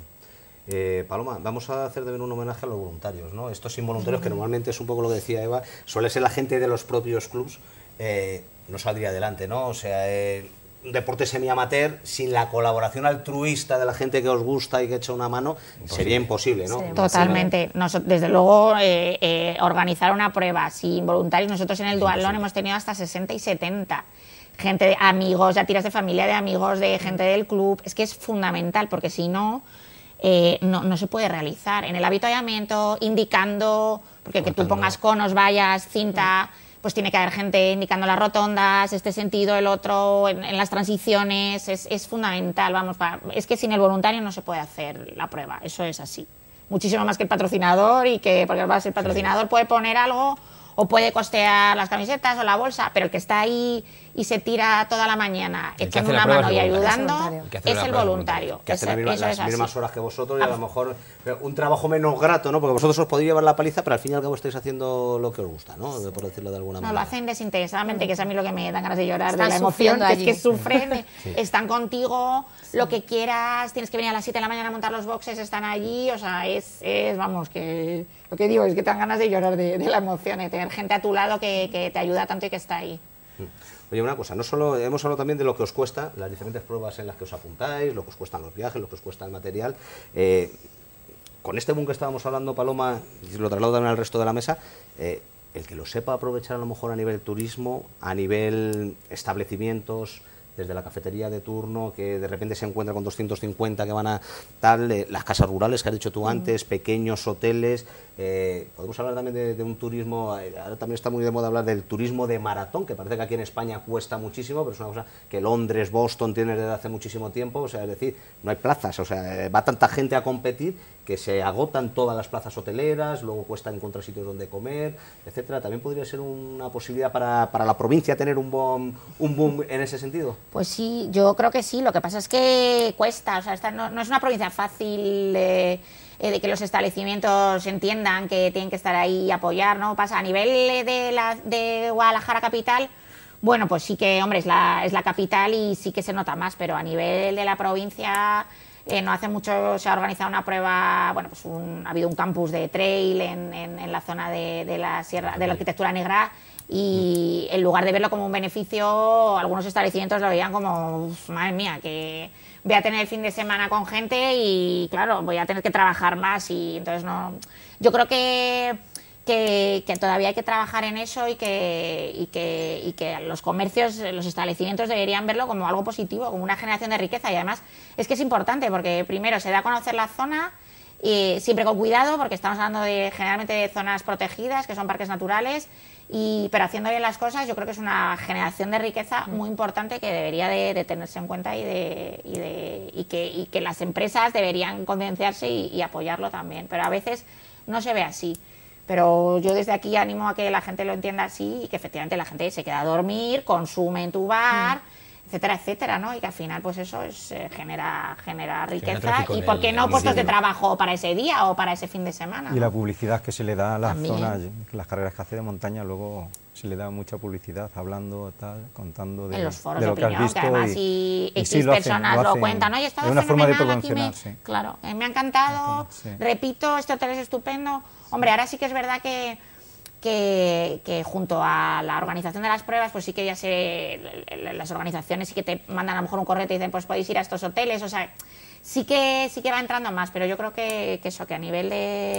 Paloma, vamos a hacer también un homenaje a los voluntarios, ¿no? Estos involuntarios, que normalmente es un poco lo que decía Eva, suele ser la gente de los propios clubs, no saldría adelante, ¿no? O sea, un deporte semi-amateur sin la colaboración altruista de la gente que os gusta y que echa una mano, sería imposible, ¿no? Totalmente. Desde luego, organizar una prueba sin voluntarios, nosotros en el duatlón hemos tenido hasta 60 y 70. Gente de amigos, ya tiras de familia, de amigos, de gente del club. Es que es fundamental, porque si no... no se puede realizar. En el avituallamiento, indicando, porque que tú pongas conos, vallas, cinta, pues tiene que haber gente indicando las rotondas, este sentido, el otro, en las transiciones, es fundamental, vamos, es que sin el voluntario no se puede hacer la prueba, eso es así. Muchísimo más que el patrocinador, porque el patrocinador puede poner algo o puede costear las camisetas o la bolsa, pero el que está ahí y se tira toda la mañana echando una mano y ayudando es el voluntario. Que hace las mismas horas que vosotros y a lo mejor un trabajo menos grato, ¿no? Porque vosotros os podéis llevar la paliza, pero al fin y al cabo estáis haciendo lo que os gusta, ¿no? Por decirlo de alguna manera. No, lo hacen desinteresadamente, que es a mí lo que me dan ganas de llorar, de la emoción, que es que sufren, están contigo, lo que quieras, tienes que venir a las 7 de la mañana a montar los boxes, están allí, o sea, vamos, que lo que digo es que te dan ganas de llorar de la emoción, de tener gente a tu lado que te ayuda tanto y que está ahí. Oye, una cosa, no solo hemos hablado también de lo que os cuesta, las diferentes pruebas en las que os apuntáis, lo que os cuestan los viajes, lo que os cuesta el material. Con este boom que estábamos hablando, Paloma, y lo traslado también al resto de la mesa, el que lo sepa aprovechar a lo mejor a nivel turismo, a nivel establecimientos, desde la cafetería de turno, que de repente se encuentra con 250 que van a tal, las casas rurales que has dicho tú antes, pequeños hoteles. Podemos hablar también de un turismo, ahora también está muy de moda hablar del turismo de maratón, que parece que aquí en España cuesta muchísimo, pero es una cosa que Londres, Boston tienen desde hace muchísimo tiempo, o sea, es decir, no hay plazas, o sea, va tanta gente a competir que se agotan todas las plazas hoteleras, luego cuesta encontrar sitios donde comer, etcétera. ¿También podría ser una posibilidad para la provincia tener un boom en ese sentido? Pues sí, yo creo que sí, lo que pasa es que cuesta, o sea, esta no es una provincia fácil de que los establecimientos entiendan que tienen que estar ahí y apoyar, ¿no? Pasa a nivel de Guadalajara capital, bueno, pues sí que, hombre, es la capital y sí que se nota más, pero a nivel de la provincia, no hace mucho se ha organizado una prueba, bueno, pues ha habido un campus de trail en la zona de la Sierra, de la Arquitectura Negra, y en lugar de verlo como un beneficio, algunos establecimientos lo veían como, madre mía, que voy a tener el fin de semana con gente y, claro, voy a tener que trabajar más, y entonces no. Yo creo que todavía hay que trabajar en eso y que los comercios, los establecimientos deberían verlo como algo positivo, como una generación de riqueza. Y además es que es importante porque primero se da a conocer la zona, y siempre con cuidado, porque estamos hablando generalmente de zonas protegidas, que son parques naturales, pero haciendo bien las cosas, yo creo que es una generación de riqueza muy importante que debería de tenerse en cuenta y que las empresas deberían concienciarse y apoyarlo también. Pero a veces no se ve así. Pero yo desde aquí animo a que la gente lo entienda así y que efectivamente la gente se queda a dormir, consume en tu bar, etcétera, etcétera, ¿no? Y que al final, pues eso genera riqueza. Y ¿por qué no puestos de trabajo para ese día o para ese fin de semana? Y ¿no? la publicidad que se le da a las También. zonas, las carreras que hace de montaña, luego se le da mucha publicidad, hablando, tal, contando En los foros de de lo que has opinión, visto. que además y X sí, lo hacen, personas lo cuentan. Oye, he estado es una forma de fenomenal aquí, promocionar, sí. Claro, me ha encantado, Sí. repito, este hotel es estupendo. Hombre, ahora sí que es verdad que junto a la organización de las pruebas, pues sí que las organizaciones sí que te mandan a lo mejor un correo y te dicen, pues podéis ir a estos hoteles, o sea, sí que va entrando más, pero yo creo que a nivel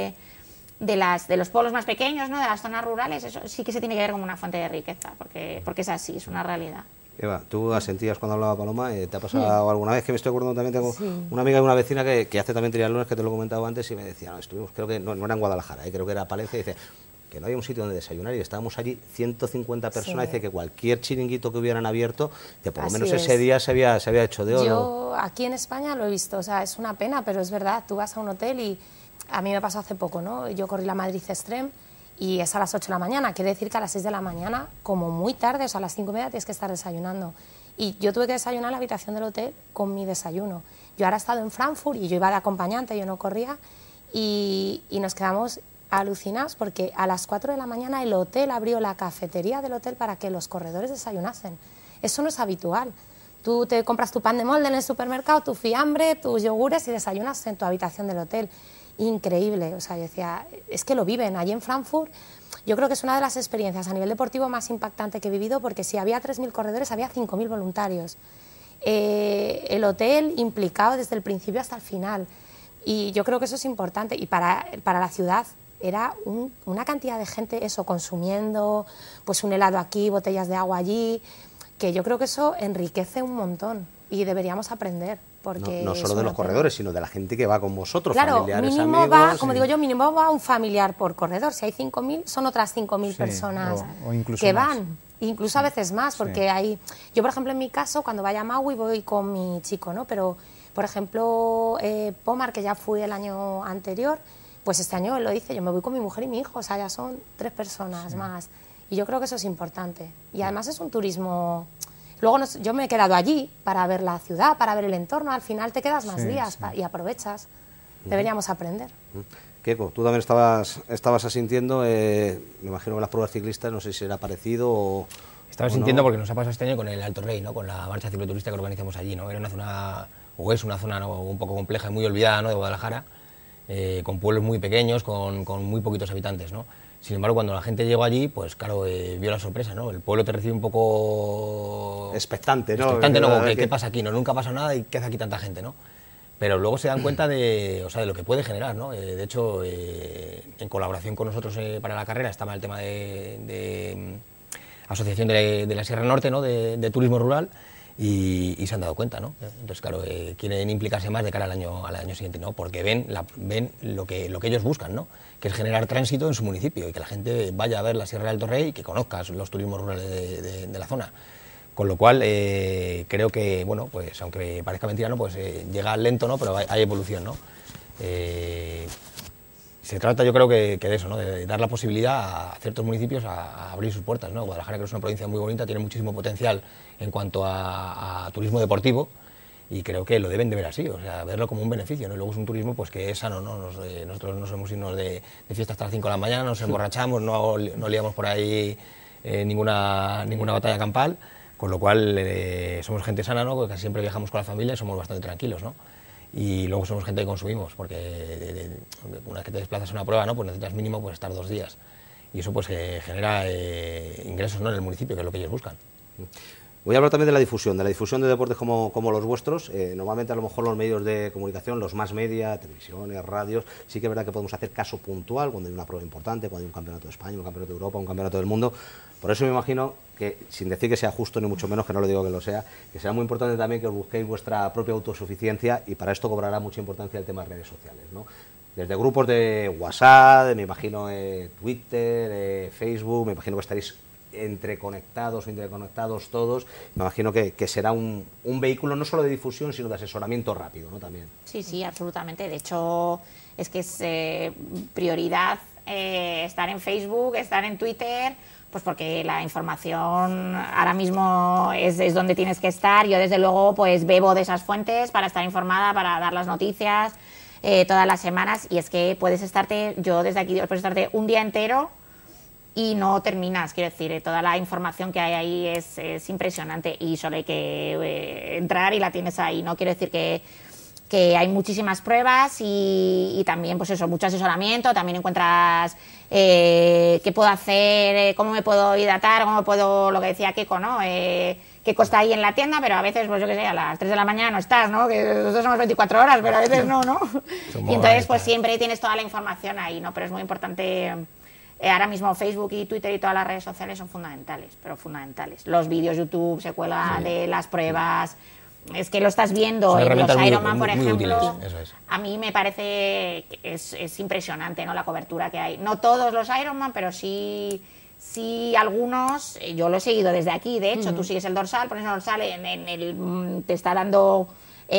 de los pueblos más pequeños, ¿no? De las zonas rurales, eso sí que se tiene que ver como una fuente de riqueza, porque es así, es una realidad. Eva, ¿tú asentías cuando hablaba Paloma? ¿Te ha pasado alguna vez? Que me estoy acordando también, tengo una amiga y una vecina que hace también triatlones, que te lo he comentado antes, y me decía, no, estuvimos, creo que no era en Guadalajara, creo que era Palencia, y dice que no había un sitio donde desayunar, y estábamos allí 150 personas, dice que cualquier chiringuito que hubieran abierto, que por lo menos ese día se había hecho de oro. Yo aquí en España lo he visto, o sea, es una pena, pero es verdad, tú vas a un hotel y a mí me pasó hace poco, ¿no? Yo corrí la Madrid Extreme y es a las 8 de la mañana, quiere decir que a las 6 de la mañana, como muy tarde, o sea, a las 5:30 tienes que estar desayunando. Y yo tuve que desayunar en la habitación del hotel con mi desayuno. Yo ahora he estado en Frankfurt y yo iba de acompañante, yo no corría, y nos quedamos alucinados porque a las 4 de la mañana el hotel abrió la cafetería del hotel para que los corredores desayunasen. Eso no es habitual. Tú te compras tu pan de molde en el supermercado, tu fiambre, tus yogures y desayunas en tu habitación del hotel. Increíble, o sea, yo decía, es que lo viven. Allí en Frankfurt yo creo que es una de las experiencias a nivel deportivo más impactante que he vivido, porque si había 3.000 corredores, había 5.000 voluntarios. El hotel implicado desde el principio hasta el final. Y yo creo que eso es importante. Y para la ciudad era una cantidad de gente, eso, consumiendo, pues un helado aquí, botellas de agua allí, que yo creo que eso enriquece un montón y deberíamos aprender. Porque no solo de los corredores, sino de la gente que va con vosotros, claro, familiares, mínimo amigos. Va, como digo yo, mínimo va un familiar por corredor. Si hay 5.000, son otras 5.000 personas o incluso que más. van. Incluso a veces más, porque hay... Yo, por ejemplo, en mi caso, cuando vaya a Maui voy con mi chico, ¿no? Pero, por ejemplo, Pomar, que ya fui el año anterior, pues este año él lo dice, yo me voy con mi mujer y mi hijo, o sea, ya son 3 personas más. Y yo creo que eso es importante. Y además es un turismo... Luego yo me he quedado allí para ver la ciudad, para ver el entorno. Al final te quedas más días y aprovechas. Deberíamos aprender. Keiko, tú también estabas asintiendo, me imagino que las pruebas ciclistas, no sé si era parecido o... Estaba sintiendo porque nos ha pasado este año con el Alto Rey, ¿no? Con la marcha cicloturista que organizamos allí, ¿no? Era una zona, o es una zona, ¿no?, un poco compleja y muy olvidada, ¿no?, de Guadalajara, con pueblos muy pequeños, con muy poquitos habitantes, ¿no? Sin embargo, cuando la gente llegó allí, pues claro, vio la sorpresa, ¿no? El pueblo te recibe un poco... expectante, ¿no? Expectante, ¿no? ¿Qué pasa aquí? No, nunca pasa nada y ¿qué hace aquí tanta gente, no? Pero luego se dan cuenta de lo que puede generar, ¿no? De hecho, en colaboración con nosotros para la carrera estaba el tema de asociación de la Sierra Norte, ¿no?, de turismo rural, y se han dado cuenta, ¿no? Entonces, claro, quieren implicarse más de cara al año siguiente, ¿no? Porque ven lo que ellos buscan, ¿no? Que es generar tránsito en su municipio y que la gente vaya a ver la Sierra del Torrey y que conozca los turismos rurales de la zona. Con lo cual, creo que, bueno, pues aunque parezca mentira, ¿no? Pues llega lento, ¿no? Pero hay evolución, ¿no? Se trata, yo creo que de eso, ¿no? De dar la posibilidad a ciertos municipios a abrir sus puertas, ¿no? Guadalajara, que es una provincia muy bonita, tiene muchísimo potencial en cuanto a turismo deportivo y creo que lo deben de ver así, o sea, verlo como un beneficio, ¿no? Y luego es un turismo pues que es sano, ¿no? Nosotros no somos irnos de fiesta hasta las 5 de la mañana, nos emborrachamos, no liamos por ahí ninguna batalla campal, con lo cual somos gente sana, ¿no? Porque casi siempre viajamos con la familia y somos bastante tranquilos, ¿no? Y luego somos gente que consumimos, porque una vez que te desplazas a una prueba, ¿no? Pues necesitas mínimo pues estar 2 días y eso pues genera ingresos, ¿no? En el municipio, que es lo que ellos buscan. Voy a hablar también de la difusión de deportes como los vuestros. Normalmente a lo mejor los medios de comunicación, los más media, televisiones, radios, sí que es verdad que podemos hacer caso puntual cuando hay una prueba importante, cuando hay un campeonato de España, un campeonato de Europa, un campeonato del mundo. Por eso me imagino que, sin decir que sea justo ni mucho menos, que no lo digo que lo sea, que será muy importante también que os busquéis vuestra propia autosuficiencia y para esto cobrará mucha importancia el tema de redes sociales, ¿no? Desde grupos de WhatsApp, me imagino Twitter, Facebook, me imagino que estaréis entreconectados o interconectados todos, me imagino que será un vehículo no solo de difusión, sino de asesoramiento rápido, ¿no? También. Sí, absolutamente. De hecho, es que es prioridad estar en Facebook, estar en Twitter, pues porque la información ahora mismo es donde tienes que estar. Yo, desde luego, pues bebo de esas fuentes para estar informada, para dar las noticias todas las semanas, y es que yo desde aquí puedes estarte un día entero y no terminas, quiero decir, toda la información que hay ahí es impresionante y solo hay que entrar y la tienes ahí, ¿no? Quiero decir que hay muchísimas pruebas y también, pues eso, mucho asesoramiento, también encuentras qué puedo hacer, cómo me puedo hidratar, cómo puedo, lo que decía Keiko, ¿no? Keiko está ahí en la tienda, pero a veces, pues yo qué sé, a las 3 de la mañana no estás, ¿no? Que nosotros somos 24 horas, pero a veces no, ¿no? Y entonces, pues siempre tienes toda la información ahí, ¿no? Pero es muy importante. Ahora mismo Facebook y Twitter y todas las redes sociales son fundamentales, pero fundamentales. Los vídeos YouTube se cuelgan de las pruebas, es que lo estás viendo en los Ironman, por ejemplo. A mí me parece que es impresionante, ¿no? La cobertura que hay. No todos los Ironman, pero sí algunos. Yo lo he seguido desde aquí, de hecho. Tú sigues el dorsal, pones el dorsal, te está dando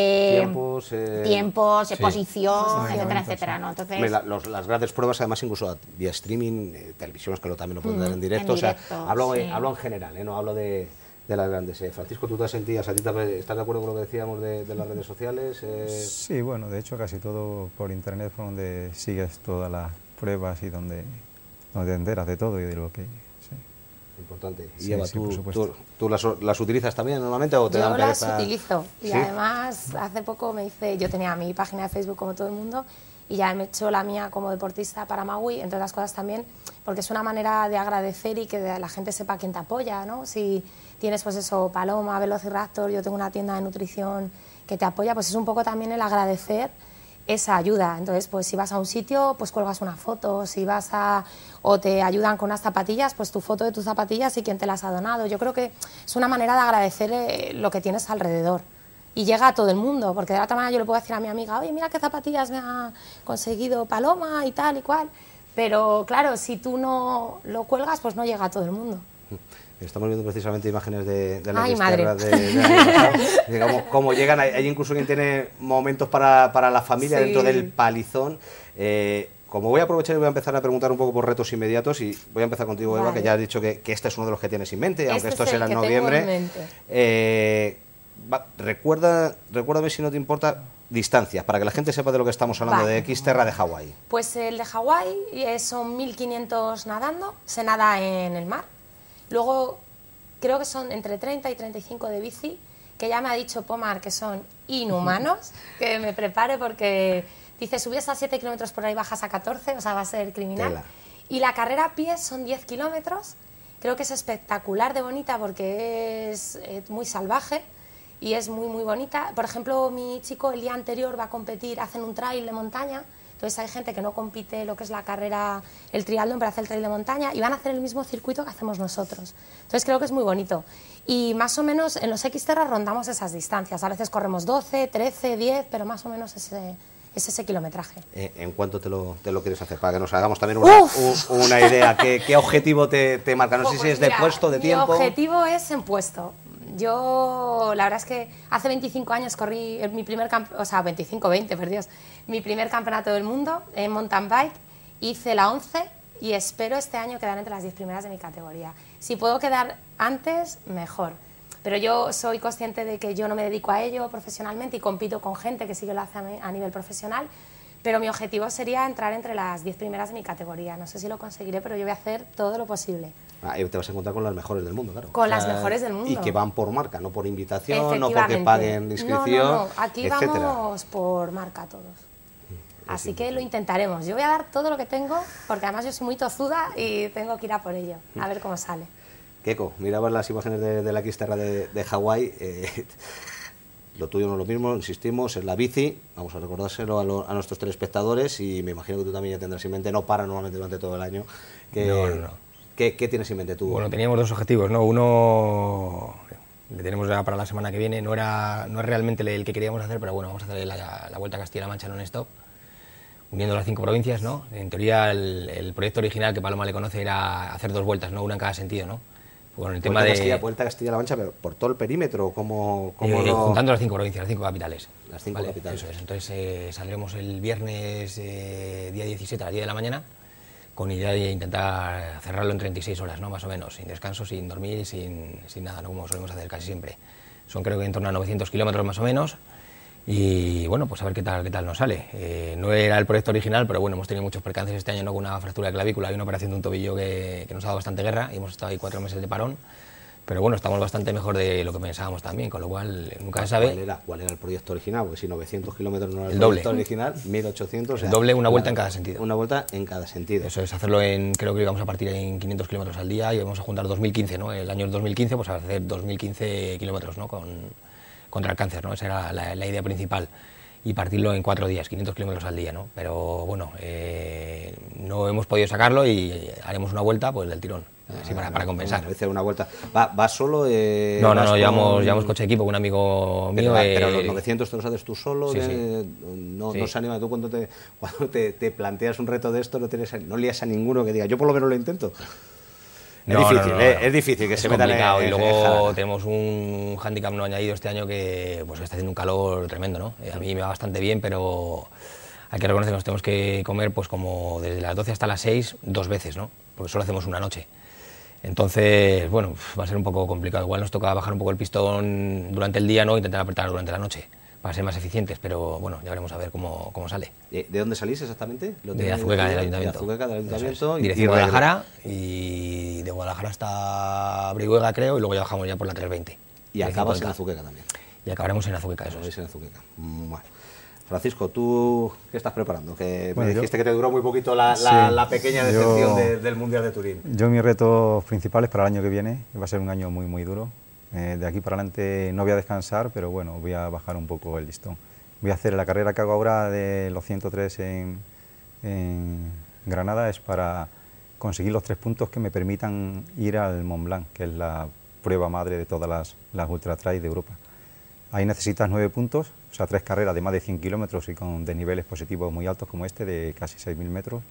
tiempos, posición, etcétera, ¿no? Entonces, las grandes pruebas, además, incluso vía streaming, televisiones que también lo pueden dar en directo. O sea, hablo en general, no hablo de las grandes. Francisco, ¿tú te sentías, estás de acuerdo con lo que decíamos de las redes sociales? Sí, bueno, de hecho casi todo por internet, por donde sigues todas las pruebas y donde te enteras de todo y de lo que... Importante. Y sí, Eva, sí, ¿tú las utilizas también normalmente o te dan pereza? Yo las utilizo y ¿Sí? además hace poco yo tenía mi página de Facebook como todo el mundo y ya me he hecho la mía como deportista para Maui, entre otras cosas también, porque es una manera de agradecer y que la gente sepa quién te apoya, ¿no? Si tienes pues eso, Paloma, Velociraptor, yo tengo una tienda de nutrición que te apoya, pues es un poco también el agradecer esa ayuda. Entonces, pues si vas a un sitio, pues cuelgas una foto, si vas o te ayudan con unas zapatillas, pues tu foto de tus zapatillas y quién te las ha donado. Yo creo que es una manera de agradecer lo que tienes alrededor y llega a todo el mundo, porque de la otra manera yo le puedo decir a mi amiga, oye, mira qué zapatillas me ha conseguido Paloma y tal y cual, pero claro, si tú no lo cuelgas, pues no llega a todo el mundo. Estamos viendo precisamente imágenes de las Ay, digamos, cómo llegan. Hay incluso quien tiene momentos para la familia dentro del palizón. Como voy a aprovechar y voy a empezar a preguntar un poco por retos inmediatos, y voy a empezar contigo, Eva, que ya has dicho que este es uno de los que tienes en mente, aunque esto será en noviembre. Recuérdame, si no te importa, distancias, para que la gente sepa de lo que estamos hablando, de Xterra de Hawái. Pues el de Hawái son 1500 nadando, se nada en el mar. Luego creo que son entre 30 y 35 de bici, que ya me ha dicho Pomar que son inhumanos, que me prepare porque dice, subes a 7 kilómetros por ahí, bajas a 14, o sea, va a ser criminal. Tela. Y la carrera a pie son 10 kilómetros, creo que es espectacular de bonita porque es muy salvaje y es muy, muy bonita. Por ejemplo, mi chico el día anterior va a competir, hacen un trail de montaña, entonces hay gente que no compite lo que es la carrera, el triatlón, pero hace el trail de montaña y van a hacer el mismo circuito que hacemos nosotros. Entonces creo que es muy bonito. Y más o menos en los Xterra rondamos esas distancias. A veces corremos 12, 13, 10, pero más o menos es ese kilometraje. ¿En cuánto te lo quieres hacer? Para que nos hagamos también una idea. ¿Qué objetivo te marca? No sé si es de puesto, de tiempo. Mi objetivo es en puesto. Yo, la verdad es que hace 25 años corrí mi primer mi primer campeonato del mundo en mountain bike, hice la 11 y espero este año quedar entre las 10 primeras de mi categoría. Si puedo quedar antes, mejor. Pero yo soy consciente de que yo no me dedico a ello profesionalmente y compito con gente que sí que lo hace a nivel profesional, pero mi objetivo sería entrar entre las 10 primeras de mi categoría. No sé si lo conseguiré, pero yo voy a hacer todo lo posible. Y te vas a encontrar con las mejores del mundo, claro. Con las mejores del mundo. Y que van por marca, no por invitación, no porque paguen inscripción, no. Aquí etcétera. Vamos por marca todos. Así que lo intentaremos. Yo voy a dar todo lo que tengo, porque además yo soy muy tozuda y tengo que ir a por ello, a ver cómo sale. Keiko, mirabas las imágenes de la Xterra de Hawái. Lo tuyo no es lo mismo, insistimos, es la bici. Vamos a recordárselo a nuestros telespectadores y me imagino que tú también ya tendrás en mente, no para normalmente durante todo el año. No. ¿Qué tienes en mente tú? Bueno, teníamos dos objetivos, ¿no? Uno le tenemos ya para la semana que viene, no es realmente el que queríamos hacer, pero bueno, vamos a hacer la Vuelta a Castilla-La Mancha non-stop, uniendo las 5 provincias, ¿no? En teoría el proyecto original que Paloma le conoce era hacer 2 vueltas, ¿no? Una en cada sentido, ¿no? Bueno, el tema Vuelta a Castilla-La Mancha, pero por todo el perímetro, ¿cómo juntando las 5 provincias, las 5 capitales. Las 5 ¿vale? capitales. Eso es. Entonces saldremos el viernes día 17 a las 10 de la mañana, con idea de intentar cerrarlo en 36 horas, ¿no? Más o menos, sin descanso, sin dormir, sin nada, ¿no? Como solemos hacer casi siempre. Son creo que en torno a 900 kilómetros más o menos. Y bueno, pues a ver qué tal nos sale. No era el proyecto original, pero bueno, hemos tenido muchos percances este año, ¿no? Con una fractura de clavícula y una operación de un tobillo que nos ha dado bastante guerra y hemos estado ahí 4 meses de parón. Pero bueno, estamos bastante mejor de lo que pensábamos también, con lo cual nunca se sabe. ¿Cuál era el proyecto original? Porque si 900 kilómetros no era el doble. proyecto original, 1800. El doble, una vuelta en cada sentido. Una vuelta en cada sentido. Eso es, hacerlo creo que íbamos a partir en 500 kilómetros al día y vamos a juntar 2015, ¿no? El año 2015, pues a hacer 2015 kilómetros, ¿no? Contra el cáncer, ¿no? Esa era la idea principal. Y partirlo en 4 días, 500 kilómetros al día, ¿no? Pero bueno, no hemos podido sacarlo y haremos una vuelta pues del tirón, así para compensar. Una vuelta. ¿Vas solo? No, llevamos coche de equipo con un amigo mío. Pero los 900 te los haces tú solo, sí. No se anima. Tú cuando te planteas un reto de esto no lías a ninguno que diga, yo por lo menos lo intento. Es difícil que se metan en... Y luego tenemos un hándicap no añadido este año que pues está haciendo un calor tremendo, ¿no? A mí me va bastante bien, pero hay que reconocer que nos tenemos que comer pues como desde las 12 hasta las 6 2 veces, ¿no? Porque solo hacemos una noche. Entonces, bueno, va a ser un poco complicado. Igual nos toca bajar un poco el pistón durante el día, ¿no? Intentar apretar durante la noche para ser más eficientes, pero bueno, ya veremos a ver cómo sale. ¿De dónde salís exactamente? De Azuqueca, del Ayuntamiento. De Azuqueca, del Ayuntamiento. Dirección Guadalajara, y de Guadalajara hasta Brihuega, creo, y luego ya bajamos ya por la 320. Y acabas en Azuqueca también. Y acabaremos en Azuqueca, eso es. En Azuqueca. Bueno. Francisco, ¿tú qué estás preparando? Que bueno, me dijiste que te duró muy poquito la pequeña decepción del Mundial de Turín. Yo mis retos principales para el año que viene, que va a ser un año muy, muy duro. De aquí para adelante no voy a descansar, pero bueno, voy a bajar un poco el listón. Voy a hacer la carrera que hago ahora de los 103 en Granada, es para conseguir los 3 puntos que me permitan ir al Mont Blanc, que es la prueba madre de todas las ultra trail de Europa. Ahí necesitas 9 puntos, o sea, 3 carreras de más de 100 kilómetros y con desniveles positivos muy altos como este, de casi 6.000 metros.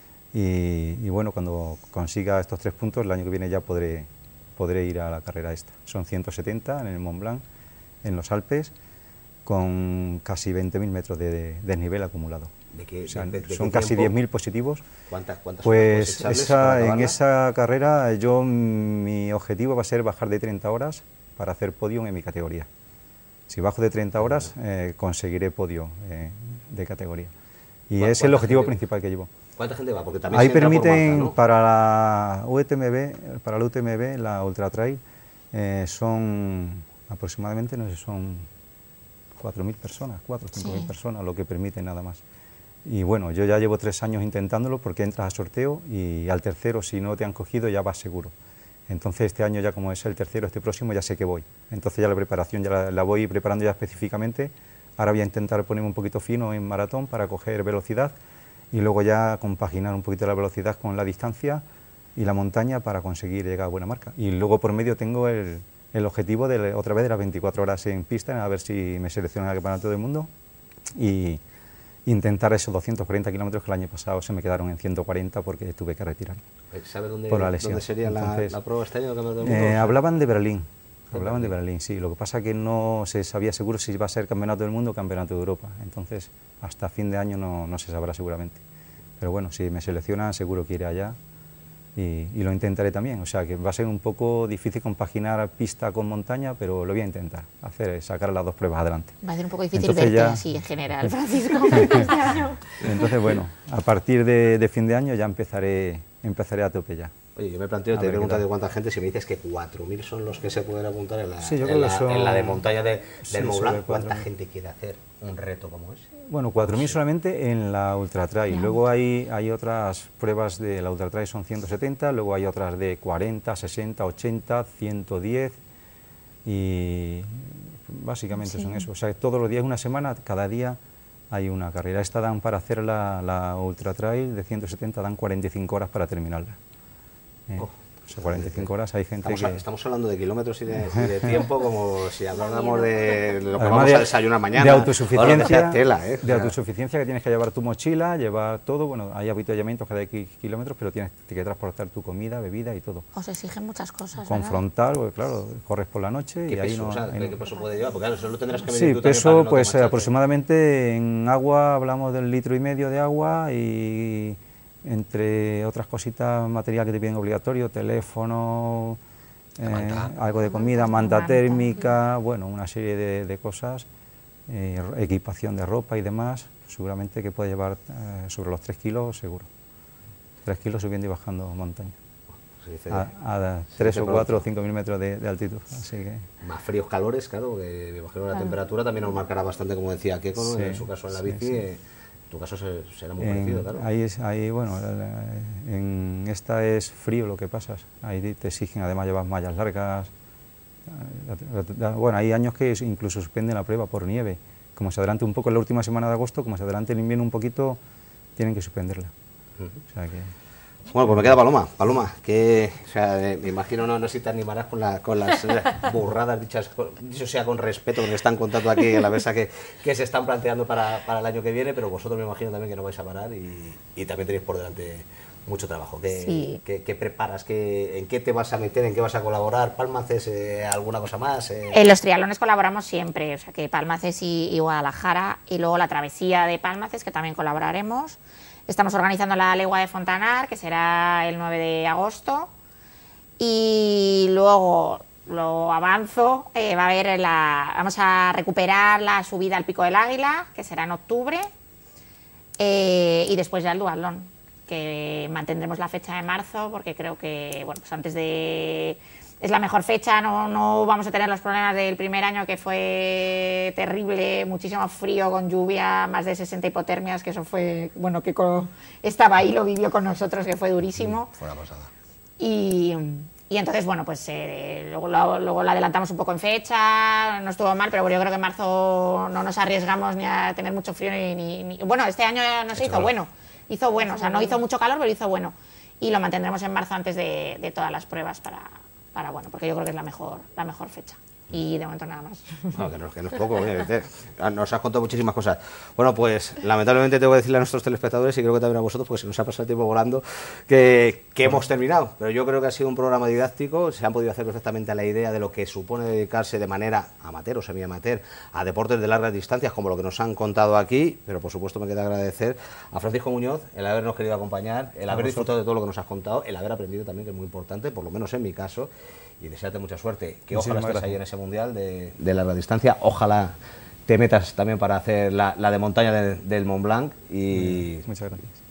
Y bueno, cuando consiga estos 3 puntos, el año que viene ya podré ir a la carrera esta. Son 170 en el Mont Blanc, en los Alpes, con casi 20.000 metros de desnivel acumulado. Son casi 10.000 positivos. ¿Cuántas pues en esa carrera mi objetivo va a ser bajar de 30 horas para hacer podio en mi categoría. Si bajo de 30 horas conseguiré podio de categoría. Y es el objetivo principal que llevo. ¿Cuánta gente va? Porque también ahí permiten por marca, ¿no? Para la UTMB, la Ultra Trail, son aproximadamente, no sé, son 4.000 personas, 4 o 5.000 personas, lo que permite nada más. Y bueno, yo ya llevo 3 años intentándolo porque entras a sorteo y al tercero, si no te han cogido, ya vas seguro. Entonces este año ya como es el tercero, este próximo ya sé que voy. Entonces ya la preparación ya la voy preparando ya específicamente. Ahora voy a intentar ponerme un poquito fino en maratón para coger velocidad y luego ya compaginar un poquito la velocidad con la distancia y la montaña para conseguir llegar a buena marca. Y luego por medio tengo el objetivo de otra vez de las 24 horas en pista, a ver si me seleccionan al Campeonato del Mundo y intentar esos 240 kilómetros que el año pasado se me quedaron en 140 porque tuve que retirarme. ¿Sabe dónde, por la lesión. dónde sería Entonces, la prueba este año del Campeonato del Mundo? Hablaban de Berlín. Hablaban de Berlín, sí. Lo que pasa es que no se sabía seguro si iba a ser Campeonato del Mundo o Campeonato de Europa. Entonces, hasta fin de año no se sabrá seguramente. Pero bueno, si me seleccionan, seguro que iré allá y lo intentaré también. O sea, que va a ser un poco difícil compaginar pista con montaña, pero lo voy a intentar, sacar las dos pruebas adelante. Va a ser un poco difícil Entonces verte ya... así en general, Francisco, este año. Entonces, bueno, a partir de fin de año ya empezaré a tope ya. Oye, yo me planteo, te he preguntado de cuánta gente, si me dices que 4.000 son los que se pueden apuntar en la de montaña del Mont Blanc, ¿cuánta gente quiere hacer un reto como ese? Bueno, 4.000 solamente en la Ultra Trail. Luego hay otras pruebas de la Ultra Trail, son 170, luego hay otras de 40, 60, 80, 110 y básicamente son eso. O sea, todos los días, una semana, cada día hay una carrera. Esta dan para hacer la Ultra Trail de 170, dan 45 horas para terminarla. O sea, 45 horas, hay gente Estamos hablando de kilómetros y de tiempo como si habláramos de lo que además vamos a desayunar mañana. De autosuficiencia, de autosuficiencia, que tienes que llevar tu mochila, llevar todo. Bueno, hay avituallamientos cada X kilómetros, pero tienes que transportar tu comida, bebida y todo. Os exigen muchas cosas, con ¿verdad? Frontal, porque claro, corres por la noche y ahí no... ¿Qué peso puede llevar? Porque claro, eso lo tendrás que medir Sí, tú peso, también para pues no aproximadamente en agua hablamos del 1,5 litros de agua y... entre otras cositas, material que te piden obligatorio, teléfono, algo de comida, manta térmica, bueno, una serie de cosas, equipación de ropa y demás, seguramente que puede llevar sobre los 3 kilos seguro. 3 kilos subiendo y bajando montaña. A 3 o 4 o 5.000 metros de altitud. Así que... Más fríos calores, claro, que me imagino la temperatura también nos marcará bastante, como decía Keiko, ¿no? En su caso en la bici. En tu caso será muy parecido, claro. Ahí, bueno, en esta es frío lo que pasas. Ahí te exigen, además llevas mallas largas. Bueno, hay años que incluso suspenden la prueba por nieve. Como se adelante un poco en la última semana de agosto, como se adelante el invierno un poquito, tienen que suspenderla. O sea que... Bueno, pues me queda Paloma, que o sea, me imagino no si te animarás con las burradas dicho sea con respeto, que me están contando aquí en la mesa que se están planteando para el año que viene, pero vosotros me imagino también que no vais a parar y también tenéis por delante mucho trabajo. ¿Qué preparas? ¿En qué te vas a meter? ¿En qué vas a colaborar? ¿Palmaces? ¿Alguna cosa más? En los triatlones colaboramos siempre, o sea que Palmaces y Guadalajara, y luego la travesía de Palmaces, que también colaboraremos. Estamos organizando la Legua de Fontanar, que será el 9 de agosto. Y luego, lo avanzo, vamos a recuperar la subida al Pico del Águila, que será en octubre. Y después ya el duatlón, que mantendremos la fecha de marzo, porque creo que, bueno, pues antes de... Es la mejor fecha, no vamos a tener los problemas del primer año, que fue terrible, muchísimo frío, con lluvia, más de 60 hipotermias, que eso fue, bueno, que estaba ahí, lo vivió con nosotros, que fue durísimo. Fue una pasada. Y entonces, bueno, pues luego lo adelantamos un poco en fecha, no estuvo mal, pero bueno, yo creo que en marzo no nos arriesgamos ni a tener mucho frío, ni bueno, este año no se hizo bueno, o sea, no hizo mucho calor, pero hizo bueno. Y lo mantendremos en marzo antes de todas las pruebas para bueno, porque yo creo que es la mejor fecha. Y de momento nada más. No, que no es poco, nos has contado muchísimas cosas. Bueno, pues lamentablemente tengo que decirle a nuestros telespectadores, y creo que también a vosotros, porque se nos ha pasado el tiempo volando, que hemos terminado. Pero yo creo que ha sido un programa didáctico, se han podido hacer perfectamente a la idea de lo que supone dedicarse de manera amateur o semi-amateur a deportes de largas distancias, como lo que nos han contado aquí. Pero por supuesto me queda agradecer a Francisco Muñoz el habernos querido acompañar, el haber disfrutado de todo lo que nos has contado, el haber aprendido también, que es muy importante, por lo menos en mi caso. Y desearte mucha suerte, que ojalá estés ahí en ese mundial de larga distancia, ojalá te metas también para hacer la de montaña del Mont Blanc y, muchas gracias.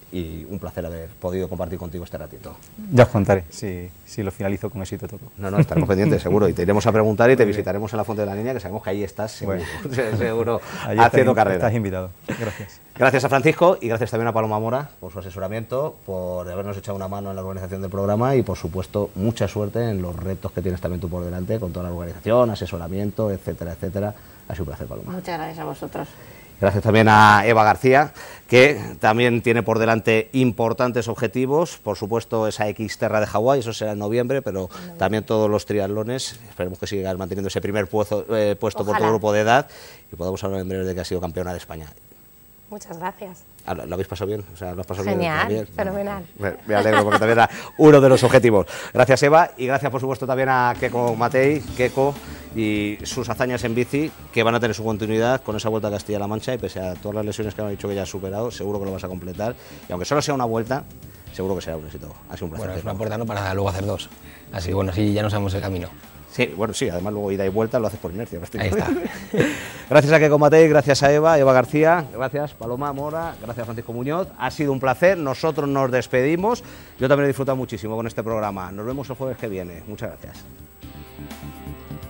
y un placer haber podido compartir contigo este ratito. Ya os contaré si lo finalizo con éxito todo. No, estaremos pendientes, seguro, y te iremos a preguntar y te visitaremos en la Fuente de la Niña, que sabemos que ahí estás seguro, bueno, seguro haciendo carrera. Estás invitado. Gracias. Gracias a Francisco y gracias también a Paloma Mora por su asesoramiento, por habernos echado una mano en la organización del programa y, por supuesto, mucha suerte en los retos que tienes también tú por delante con toda la organización, asesoramiento, etcétera, etcétera. Ha sido un placer, Paloma. Muchas gracias a vosotros. Gracias también a Eva García, que también tiene por delante importantes objetivos, por supuesto esa Xterra de Hawái, eso será en noviembre, pero también todos los triatlones, esperemos que sigas manteniendo ese primer puesto por tu grupo de edad y podamos hablar en breve de que has sido campeona de España. Muchas gracias. ¿Lo habéis pasado bien? O sea, ¿lo has pasado Genial, bien? fenomenal. Me alegro, porque también era uno de los objetivos. Gracias, Eva, y gracias, por supuesto, también a Keko Matei, Keko, y sus hazañas en bici, que van a tener su continuidad con esa Vuelta a Castilla-La Mancha, y pese a todas las lesiones que me han dicho que ya has superado, seguro que lo vas a completar, y aunque solo sea una vuelta, seguro que será un éxito. Ha sido un placer. Bueno, es una puerta, ¿no?, para luego hacer 2. Así que bueno, sí, ya no sabemos el camino. Sí, bueno, sí, además luego ida y vuelta lo haces por inercia. Ahí está. Gracias a Keko Matei, gracias a Eva García, gracias Paloma Mora, gracias Francisco Muñoz. Ha sido un placer, nosotros nos despedimos. Yo también he disfrutado muchísimo con este programa. Nos vemos el jueves que viene. Muchas gracias.